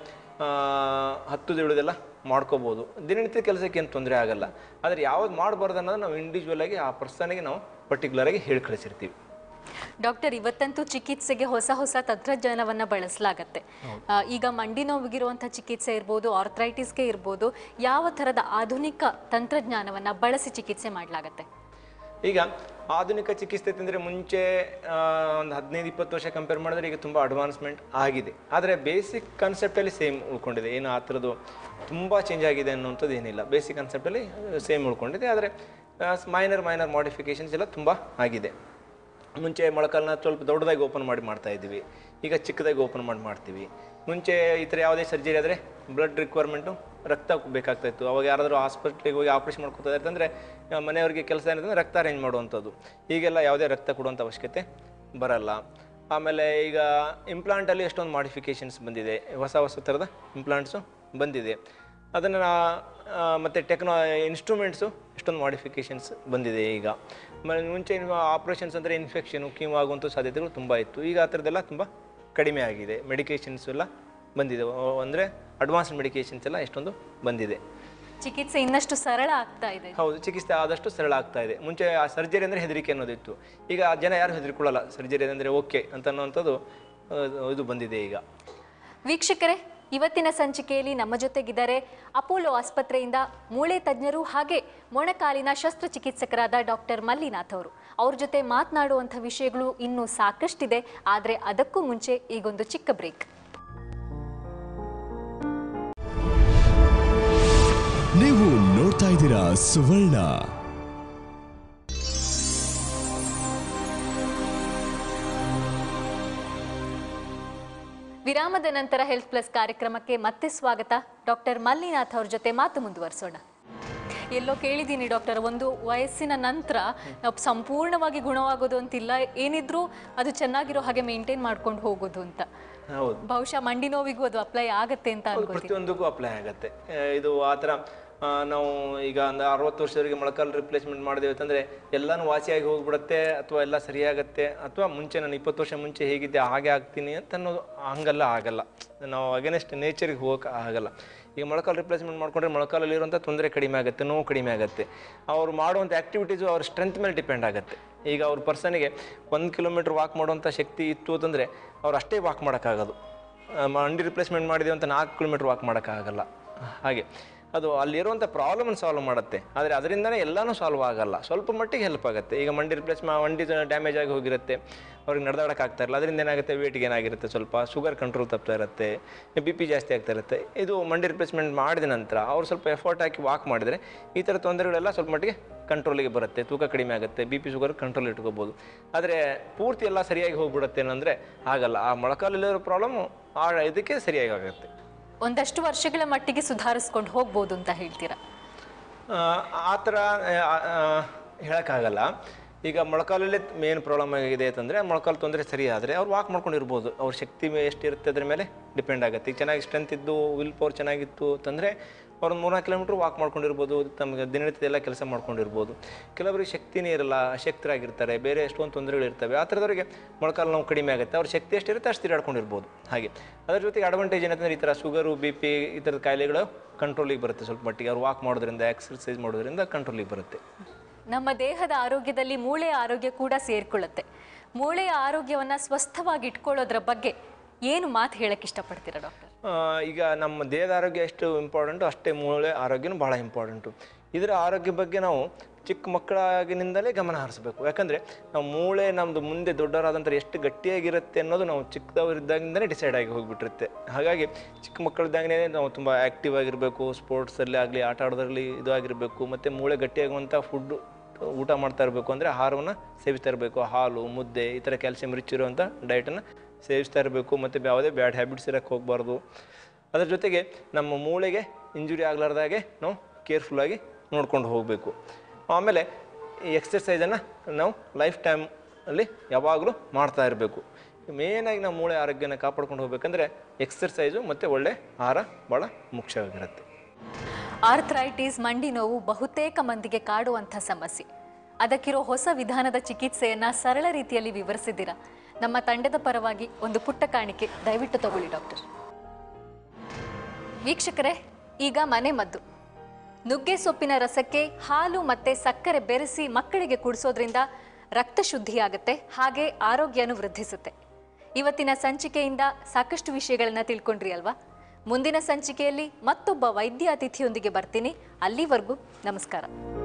10 ಇಳಿದೆಲ್ಲ ಮಾಡ್ಕೋಬೋದು. ದಿನನಿತ್ಯ ಕೆಲಸಕ್ಕೆ ಏನು ತೊಂದರೆ ಆಗಲ್ಲ. ಆದರೆ ಯಾವ್ದು ಮಾಡಬಾರ್ದು ಅನ್ನೋದು ನಾವು ಇಂಡಿವಿಜುವಲ್ ಆಗಿ ಆ ಪರ್ಸನಿಗೆ ನಾವು ಪರ್ಟಿಕ್ಯುಲರಾಗಿ ಹೇಳಿ ಕಳಿಸಿರ್ತೀವಿ. ಡಾಕ್ಟರ್, ಇವತ್ತಂತೂ ಚಿಕಿತ್ಸೆಗೆ ಹೊಸ ತಂತ್ರಜ್ಞಾನವನ್ನು ಬಳಸಲಾಗತ್ತೆ. ಈಗ ಮಂಡಿ ನೋವಿಗಿರುವಂಥ ಚಿಕಿತ್ಸೆ ಇರ್ಬೋದು, ಆರ್ಥರೈಟಿಸ್ಗೆ ಇರ್ಬೋದು, ಯಾವ ಥರದ ಆಧುನಿಕ ತಂತ್ರಜ್ಞಾನವನ್ನು ಬಳಸಿ ಚಿಕಿತ್ಸೆ ಮಾಡಲಾಗತ್ತೆ? ಈಗ ಆಧುನಿಕ ಚಿಕಿತ್ಸೆ ಅಂದರೆ ಮುಂಚೆ ಒಂದು 15-20 ವರ್ಷ ಕಂಪೇರ್ ಮಾಡಿದ್ರೆ ಈಗ ತುಂಬ ಅಡ್ವಾನ್ಸ್ಮೆಂಟ್ ಆಗಿದೆ. ಆದರೆ ಬೇಸಿಕ್ ಕಾನ್ಸೆಪ್ಟಲ್ಲಿ ಸೇಮ್ ಉಳ್ಕೊಂಡಿದೆ. ಏನು ಆ ಥರದ್ದು ತುಂಬ ಚೇಂಜ್ ಆಗಿದೆ ಅನ್ನೋಂಥದ್ದು ಏನಿಲ್ಲ. ಬೇಸಿಕ್ ಕಾನ್ಸೆಪ್ಟಲ್ಲಿ ಸೇಮ್ ಉಳ್ಕೊಂಡಿದೆ. ಆದರೆ ಮೈನರ್ ಮಾಡಿಫಿಕೇಷನ್ಸ್ ಎಲ್ಲ ತುಂಬ ಆಗಿದೆ. ಮುಂಚೆ ಮೊಳಕಾಲನ್ನ ಸ್ವಲ್ಪ ದೊಡ್ಡದಾಗಿ ಓಪನ್ ಮಾಡಿ ಮಾಡ್ತಾಯಿದ್ವಿ, ಈಗ ಚಿಕ್ಕದಾಗಿ ಓಪನ್ ಮಾಡ್ತೀವಿ. ಮುಂಚೆ ಈ ಥರ ಯಾವುದೇ ಸರ್ಜರಿ ಆದರೆ ಬ್ಲಡ್ ರಿಕ್ವೈರ್ಮೆಂಟು, ರಕ್ತ ಬೇಕಾಗ್ತಾಯಿತ್ತು. ಅವಾಗ ಯಾರಾದರೂ ಹಾಸ್ಪಿಟ್ಲಿಗೆ ಹೋಗಿ ಆಪ್ರೇಷನ್ ಮಾಡ್ಕೊತಾ ಇರ್ತಂದರೆ ಮನೆಯವ್ರಿಗೆ ಕೆಲಸ ಏನಿದೆ ರಕ್ತ ಅರೇಂಜ್ ಮಾಡುವಂಥದ್ದು. ಈಗೆಲ್ಲ ಯಾವುದೇ ರಕ್ತ ಕೊಡುವಂಥ ಅವಶ್ಯಕತೆ ಬರಲ್ಲ. ಆಮೇಲೆ ಈಗ ಇಂಪ್ಲಾಂಟಲ್ಲಿ ಎಷ್ಟೊಂದು ಮಾಡಿಫಿಕೇಷನ್ಸ್ ಬಂದಿದೆ, ಹೊಸ ಥರದ ಇಂಪ್ಲಾಂಟ್ಸು ಬಂದಿದೆ. ಅದನ್ನು ಮತ್ತು ಇನ್ಸ್ಟ್ರೂಮೆಂಟ್ಸು ಎಷ್ಟೊಂದು ಮಾಡಿಫಿಕೇಷನ್ಸ್ ಬಂದಿದೆ ಈಗ. ಮುಂಚೆ ಆಪ್ರೇಷನ್ಸ್ ಅಂದರೆ ಇನ್ಫೆಕ್ಷನು, ಕೀವು ಆಗುವಂಥ ಸಾಧ್ಯತೆಗಳು ತುಂಬ ಇತ್ತು. ಈಗ ಆ ಥರದ್ದೆಲ್ಲ ತುಂಬ ಕಡಿಮೆ ಆಗಿದೆ. ಮೆಡಿಕೇಷನ್ಸ್ ಎಲ್ಲ ಬಂದಿದೆ, ಅಂದರೆ ಅಡ್ವಾನ್ಸ್ಡ್ ಮೆಡಿಕೇಷನ್ಸ್ ಎಲ್ಲ ಎಷ್ಟೊಂದು ಬಂದಿದೆ. ಚಿಕಿತ್ಸೆ ಇನ್ನಷ್ಟು ಸರಳ ಆಗ್ತಾ ಇದೆ. ಹೌದು, ಚಿಕಿತ್ಸೆ ಆದಷ್ಟು ಸರಳ ಆಗ್ತಾ ಇದೆ. ಮುಂಚೆ ಆ ಸರ್ಜರಿ ಅಂದರೆ ಹೆದರಿಕೆ ಅನ್ನೋದಿತ್ತು. ಈಗ ಜನ ಯಾರು ಹೆದರಿಕೊಳ್ಳಲ್ಲ. ಸರ್ಜರಿ ಅಂದರೆ ಓಕೆ ಅಂತ ಅನ್ನೋವಂಥದ್ದು ಇದು ಬಂದಿದೆ ಈಗ. ವೀಕ್ಷಕರೇ, ಇವತ್ತಿನ ಸಂಚಿಕೆಯಲ್ಲಿ ನಮ್ಮ ಜೊತೆಗಿದ್ದಾರೆ ಅಪೋಲೋ ಆಸ್ಪತ್ರೆಯಿಂದ ಮೂಳೆ ತಜ್ಞರು ಹಾಗೆ ಮೊಣಕಾಲಿನ ಶಸ್ತ್ರಚಿಕಿತ್ಸಕರಾದ ಡಾಕ್ಟರ್ ಮಲ್ಲಿನಾಥ್ ಅವರು. ಅವ್ರ ಜೊತೆ ಮಾತನಾಡುವಂಥ ವಿಷಯಗಳು ಇನ್ನೂ ಸಾಕಷ್ಟಿದೆ. ಆದರೆ ಅದಕ್ಕೂ ಮುಂಚೆ ಈಗೊಂದು ಚಿಕ್ಕ ಬ್ರೇಕ್. ನೀವು ನೋಡ್ತಾ ಇದ್ದೀರಾ ಸುವರ್ಣ. ವಿರಾಮದ ನಂತರ ಹೆಲ್ತ್ ಪ್ಲಸ್ ಕಾರ್ಯಕ್ರಮಕ್ಕೆ ಮತ್ತೆ ಸ್ವಾಗತ. ಡಾಕ್ಟರ್ ಮಲ್ಲಿನಾಥ್ ಅವ್ರ ಜೊತೆ ಮಾತು ಮುಂದುವರಿಸೋಣ. ಎಲ್ಲೋ ಕೇಳಿದ್ದೀನಿ ಡಾಕ್ಟರ್, ಒಂದು ವಯಸ್ಸಿನ ನಂತರ ನಾವು ಸಂಪೂರ್ಣವಾಗಿ ಗುಣವಾಗೋದು ಅಂತಿಲ್ಲ, ಏನಿದ್ರೂ ಅದು ಚೆನ್ನಾಗಿರೋ ಹಾಗೆ ಮೇಂಟೈನ್ ಮಾಡ್ಕೊಂಡು ಹೋಗೋದು ಅಂತ. ಬಹುಶಃ ಮಂಡಿ ನೋವಿಗೂ ಅದು ಅಪ್ಲೈ ಆಗತ್ತೆ ಅಂತ ಅನ್ಕೋತೀನಿ. ಪ್ರತಿಯೊಂದಕ್ಕೂ ಅಪ್ಲೈ ಆಗತ್ತೆ ಇದು. ಆ ಥರ ನಾವು ಈಗ ಒಂದು 60 ವರ್ಷದವರೆಗೆ ಮೊಳಕಾಲು ರಿಪ್ಲೇಸ್ಮೆಂಟ್ ಮಾಡಿದೆವು ಅಂತಂದರೆ ಎಲ್ಲನೂ ವಾಸಿಯಾಗಿ ಹೋಗ್ಬಿಡುತ್ತೆ, ಅಥವಾ ಎಲ್ಲ ಸರಿಯಾಗತ್ತೆ, ಅಥವಾ ಮುಂಚೆ ನಾನು 20 ವರ್ಷ ಮುಂಚೆ ಹೇಗಿದ್ದೆ ಹಾಗೆ ಆಗ್ತೀನಿ ಅಂತ ಅನ್ನೋದು ಹಂಗೆಲ್ಲ ಆಗಲ್ಲ. ನಾವು ಅಗೇನೆಸ್ಟ್ ನೇಚರಿಗೆ ಹೋಗೋಕೆ ಆಗಲ್ಲ. ಈಗ ಮೊಳಕಾಲು ರಿಪ್ಲೇಸ್ಮೆಂಟ್ ಮಾಡ್ಕೊಂಡ್ರೆ ಮೊಳಕಾಲಲ್ಲಿರುವಂಥ ತೊಂದರೆ ಕಡಿಮೆ ಆಗುತ್ತೆ, ನೋವು ಕಡಿಮೆ ಆಗುತ್ತೆ. ಅವ್ರು ಮಾಡುವಂಥ ಆ್ಯಕ್ಟಿವಿಟೀಸು ಅವ್ರ ಸ್ಟ್ರೆಂತ್ ಮೇಲೆ ಡಿಪೆಂಡ್ ಆಗುತ್ತೆ. ಈಗ ಅವ್ರ ಪರ್ಸನಿಗೆ 1 ಕಿಲೋಮೀಟ್ರ್ ವಾಕ್ ಮಾಡುವಂಥ ಶಕ್ತಿ ಇತ್ತು ಅಂತಂದರೆ ಅವ್ರು ಅಷ್ಟೇ ವಾಕ್ ಮಾಡೋಕ್ಕಾಗೋದು. ಮಂಡಿ ರಿಪ್ಲೇಸ್ಮೆಂಟ್ ಮಾಡಿದೆವು ಅಂತ 4 ಕಿಲೋಮೀಟ್ರ್ ವಾಕ್ ಮಾಡೋಕ್ಕಾಗಲ್ಲ. ಹಾಗೆ ಅದು ಅಲ್ಲಿರುವಂಥ ಪ್ರಾಬ್ಲಮನ್ನು ಸಾಲ್ವ್ ಮಾಡುತ್ತೆ. ಆದರೆ ಅದರಿಂದನೇ ಎಲ್ಲನೂ ಸಾಲ್ವ್ ಆಗಲ್ಲ, ಸ್ವಲ್ಪ ಮಟ್ಟಿಗೆ ಹೆಲ್ಪ್ ಆಗುತ್ತೆ. ಈಗ ಮಂಡಿ ಮಂಡಿ ಡ್ಯಾಮೇಜ್ ಆಗಿ ಹೋಗಿರುತ್ತೆ, ಅವ್ರಿಗೆ ನಡೆದಾಡಕ್ಕೆ ಆಗ್ತಾ ಇರಲ್ಲ, ಅದರಿಂದ ಏನಾಗುತ್ತೆ, ವೇಟ್ ಗೇನ್ ಆಗಿರುತ್ತೆ, ಸ್ವಲ್ಪ ಶುಗರ್ ಕಂಟ್ರೋಲ್ ತಪ್ತಾ ಇರುತ್ತೆ, BP ಜಾಸ್ತಿ ಆಗ್ತಾ ಇರುತ್ತೆ. ಇದು ಮಂಡಿ ರಿಪ್ಲೇಸ್ಮೆಂಟ್ ಮಾಡಿದ ನಂತರ ಅವ್ರು ಸ್ವಲ್ಪ ಎಫರ್ಟ್ ಹಾಕಿ ವಾಕ್ ಮಾಡಿದರೆ ಈ ಥರ ತೊಂದರೆಗಳೆಲ್ಲ ಸ್ವಲ್ಪ ಮಟ್ಟಿಗೆ ಕಂಟ್ರೋಲಿಗೆ ಬರುತ್ತೆ, ತೂಕ ಕಡಿಮೆ ಆಗುತ್ತೆ, BP ಶುಗರ್ ಕಂಟ್ರೋಲ್ ಇಟ್ಕೋಬೋದು. ಆದರೆ ಪೂರ್ತಿ ಎಲ್ಲ ಸರಿಯಾಗಿ ಹೋಗ್ಬಿಡುತ್ತೆ ಏನಂದರೆ ಆಗಲ್ಲ. ಆ ಮೊಳಕಾಲಲ್ಲಿರೋ ಪ್ರಾಬ್ಲಮ್ಮು ಇದಕ್ಕೆ ಸರಿಯಾಗಿ ಆಗುತ್ತೆ. ಒಂದಷ್ಟು ವರ್ಷಗಳ ಮಟ್ಟಿಗೆ ಸುಧಾರಿಸ್ಕೊಂಡು ಹೋಗ್ಬೋದು ಅಂತ ಹೇಳ್ತೀರಾ? ಆ ಥರ ಹೇಳೋಕ್ಕಾಗಲ್ಲ. ಈಗ ಮೊಳಕಾಲಲ್ಲೇ ಮೇನ್ ಪ್ರಾಬ್ಲಮ್ ಆಗಿದೆ ಅಂತಂದರೆ, ಮೊಳಕಾಲು ತೊಂದರೆ ಸರಿ ಆದರೆ ಅವ್ರು ವಾಕ್ ಮಾಡ್ಕೊಂಡಿರ್ಬೋದು. ಅವ್ರ ಶಕ್ತಿ ಎಷ್ಟಿರುತ್ತೆ ಅದ್ರ ಮೇಲೆ ಡಿಪೆಂಡ್ ಆಗುತ್ತೆ. ಈಗ ಚೆನ್ನಾಗಿ ಸ್ಟ್ರೆಂತ್ ಇದ್ದು ವಿಲ್ ಪವರ್ ಚೆನ್ನಾಗಿತ್ತು ಅಂತಂದರೆ ಅವ್ರು 3-4 ಕಿಲೋಮೀಟ್ರ್ ವಾಕ್ ಮಾಡ್ಕೊಂಡಿರ್ಬೋದು, ತಮಗೆ ದಿನನಿತ್ಯ ಎಲ್ಲ ಕೆಲಸ ಮಾಡ್ಕೊಂಡಿರ್ಬೋದು. ಕೆಲವರಿಗೆ ಶಕ್ತಿನೇ ಇರಲ್ಲ, ಅಶಕ್ತರಾಗಿರ್ತಾರೆ, ಬೇರೆ ಎಷ್ಟೊಂದು ತೊಂದರೆಗಳಿರ್ತವೆ. ಆ ಥರದವರಿಗೆ ಮೊಳಕಾಲು ನೋವು ಕಡಿಮೆ ಆಗುತ್ತೆ, ಅವ್ರ ಶಕ್ತಿ ಎಷ್ಟಿರುತ್ತೆ ಅಷ್ಟು ತಿರುಗಾಡ್ಕೊಂಡಿರ್ಬೋದು. ಹಾಗೆ ಅದ್ರ ಜೊತೆಗೆ ಅಡ್ವಾಂಟೇಜ್ ಏನಂತಂದರೆ ಈ ಥರ ಶುಗರು BP ಈ ಥರದ ಕಾಯಿಲೆಗಳು ಕಂಟ್ರೋಲಿಗೆ ಬರುತ್ತೆ ಸ್ವಲ್ಪ ಮಟ್ಟಿಗೆ. ಅವ್ರು ವಾಕ್ ಮಾಡೋದ್ರಿಂದ, ಎಕ್ಸರ್ಸೈಸ್ ಮಾಡೋದ್ರಿಂದ ಕಂಟ್ರೋಲಿಗೆ ಬರುತ್ತೆ. ನಮ್ಮ ದೇಹದ ಆರೋಗ್ಯದಲ್ಲಿ ಮೂಳೆಯ ಆರೋಗ್ಯ ಕೂಡ ಸೇರಿಕೊಳ್ಳುತ್ತೆ. ಮೂಳೆಯ ಆರೋಗ್ಯವನ್ನು ಸ್ವಸ್ಥವಾಗಿ ಇಟ್ಕೊಳ್ಳೋದ್ರ ಬಗ್ಗೆ ಏನು ಮಾತು ಹೇಳಕ್ಕೆ ಇಷ್ಟಪಡ್ತೀರಾ ಡಾಕ್ಟರ್? ಈಗ ನಮ್ಮ ದೇಹದ ಆರೋಗ್ಯ ಎಷ್ಟು ಇಂಪಾರ್ಟೆಂಟು ಅಷ್ಟೇ ಮೂಳೆ ಆರೋಗ್ಯನೂ ಭಾಳ ಇಂಪಾರ್ಟೆಂಟು. ಇದರ ಆರೋಗ್ಯ ಬಗ್ಗೆ ನಾವು ಚಿಕ್ಕ ಮಕ್ಕಳಾಗಿನಿಂದಲೇ ಗಮನ ಹರಿಸಬೇಕು. ಯಾಕಂದರೆ ನಾವು ಮೂಳೆ ನಮ್ಮದು ಮುಂದೆ ದೊಡ್ಡವರಾದಂಥ ಎಷ್ಟು ಗಟ್ಟಿಯಾಗಿರುತ್ತೆ ಅನ್ನೋದು ನಾವು ಚಿಕ್ಕದವರಿದ್ದಾಗಿಂದಲೇ ಡಿಸೈಡ್ ಆಗಿ ಹೋಗಿಬಿಟ್ಟಿರುತ್ತೆ. ಹಾಗಾಗಿ ಚಿಕ್ಕ ಮಕ್ಕಳಿದ್ದಾಗಲೇ ನಾವು ತುಂಬ ಆ್ಯಕ್ಟಿವ್ ಆಗಿರಬೇಕು, ಸ್ಪೋರ್ಟ್ಸಲ್ಲಿ ಆಗಲಿ, ಆಟ ಆಡೋದ್ರಲ್ಲಿ ಇದು ಆಗಿರಬೇಕು. ಮತ್ತು ಮೂಳೆ ಗಟ್ಟಿಯಾಗುವಂಥ ಫುಡ್ಡು ಊಟ ಮಾಡ್ತಾ ಇರಬೇಕು. ಅಂದರೆ ಆಹಾರವನ್ನು ಸೇವಿಸ್ತಾ ಇರಬೇಕು, ಹಾಲು, ಮುದ್ದೆ ಈ ಥರ ಕ್ಯಾಲ್ಸಿಯಂ ರಿಚ್ ಇರುವಂಥ ಡಯಟನ್ನು ಸೇವಿಸ್ತಾ ಇರಬೇಕು. ಮತ್ತು ಯಾವುದೇ ಬ್ಯಾಡ್ ಹ್ಯಾಬಿಟ್ಸ್ ಇರೋಕ್ಕೆ ಹೋಗಬಾರ್ದು. ಅದರ ಜೊತೆಗೆ ನಮ್ಮ ಮೂಳೆಗೆ ಇಂಜುರಿ ಆಗಲಾರ್ದಾಗೆ ನಾವು ಕೇರ್ಫುಲ್ಲಾಗಿ ನೋಡ್ಕೊಂಡು ಹೋಗಬೇಕು. ಆಮೇಲೆ ಈ ಎಕ್ಸರ್ಸೈಸನ್ನು ನಾವು ಲೈಫ್ ಟೈಮಲ್ಲಿ ಯಾವಾಗಲೂ ಮಾಡ್ತಾ ಇರಬೇಕು. ಮೇಯ್ನಾಗಿ ನಾವು ಮೂಳೆ ಆರೋಗ್ಯನ ಕಾಪಾಡ್ಕೊಂಡು ಹೋಗ್ಬೇಕಂದ್ರೆ ಎಕ್ಸರ್ಸೈಸು ಮತ್ತು ಒಳ್ಳೆ ಆಹಾರ ಭಾಳ ಮುಖ್ಯವಾಗಿರುತ್ತೆ. ಆರ್ಥ್ರೈಟಿಸ್, ಮಂಡಿ ನೋವು ಬಹುತೇಕ ಮಂದಿಗೆ ಕಾಡುವಂಥ ಸಮಸ್ಯೆ. ಅದಕ್ಕಿರೋ ಹೊಸ ವಿಧಾನದ ಚಿಕಿತ್ಸೆಯನ್ನು ಸರಳ ರೀತಿಯಲ್ಲಿ ವಿವರಿಸಿದ್ದೀರಾ. ನಮ್ಮ ತಂಡದ ಪರವಾಗಿ ಒಂದು ಪುಟ್ಟ ಕಾಣಿಕೆ ದಯವಿಟ್ಟು ತಗೊಳ್ಳಿ ಡಾಕ್ಟರ್. ವೀಕ್ಷಕರೇ, ಈಗ ಮನೆ ಮದ್ದು. ನುಗ್ಗೆ ಸೊಪ್ಪಿನ ರಸಕ್ಕೆ ಹಾಲು ಮತ್ತು ಸಕ್ಕರೆ ಬೆರೆಸಿ ಮಕ್ಕಳಿಗೆ ಕುಡಿಸೋದ್ರಿಂದ ರಕ್ತ ಶುದ್ಧಿಯಾಗುತ್ತೆ, ಹಾಗೆ ಆರೋಗ್ಯನೂ ವೃದ್ಧಿಸುತ್ತೆ. ಇವತ್ತಿನ ಸಂಚಿಕೆಯಿಂದ ಸಾಕಷ್ಟು ವಿಷಯಗಳನ್ನು ತಿಳ್ಕೊಂಡ್ರಿ ಅಲ್ವಾ? ಮುಂದಿನ ಸಂಚಿಕೆಯಲ್ಲಿ ಮತ್ತೊಬ್ಬ ವೈದ್ಯ ಅತಿಥಿಯೊಂದಿಗೆ ಬರ್ತೀನಿ. ಅಲ್ಲಿವರೆಗೂ ನಮಸ್ಕಾರ.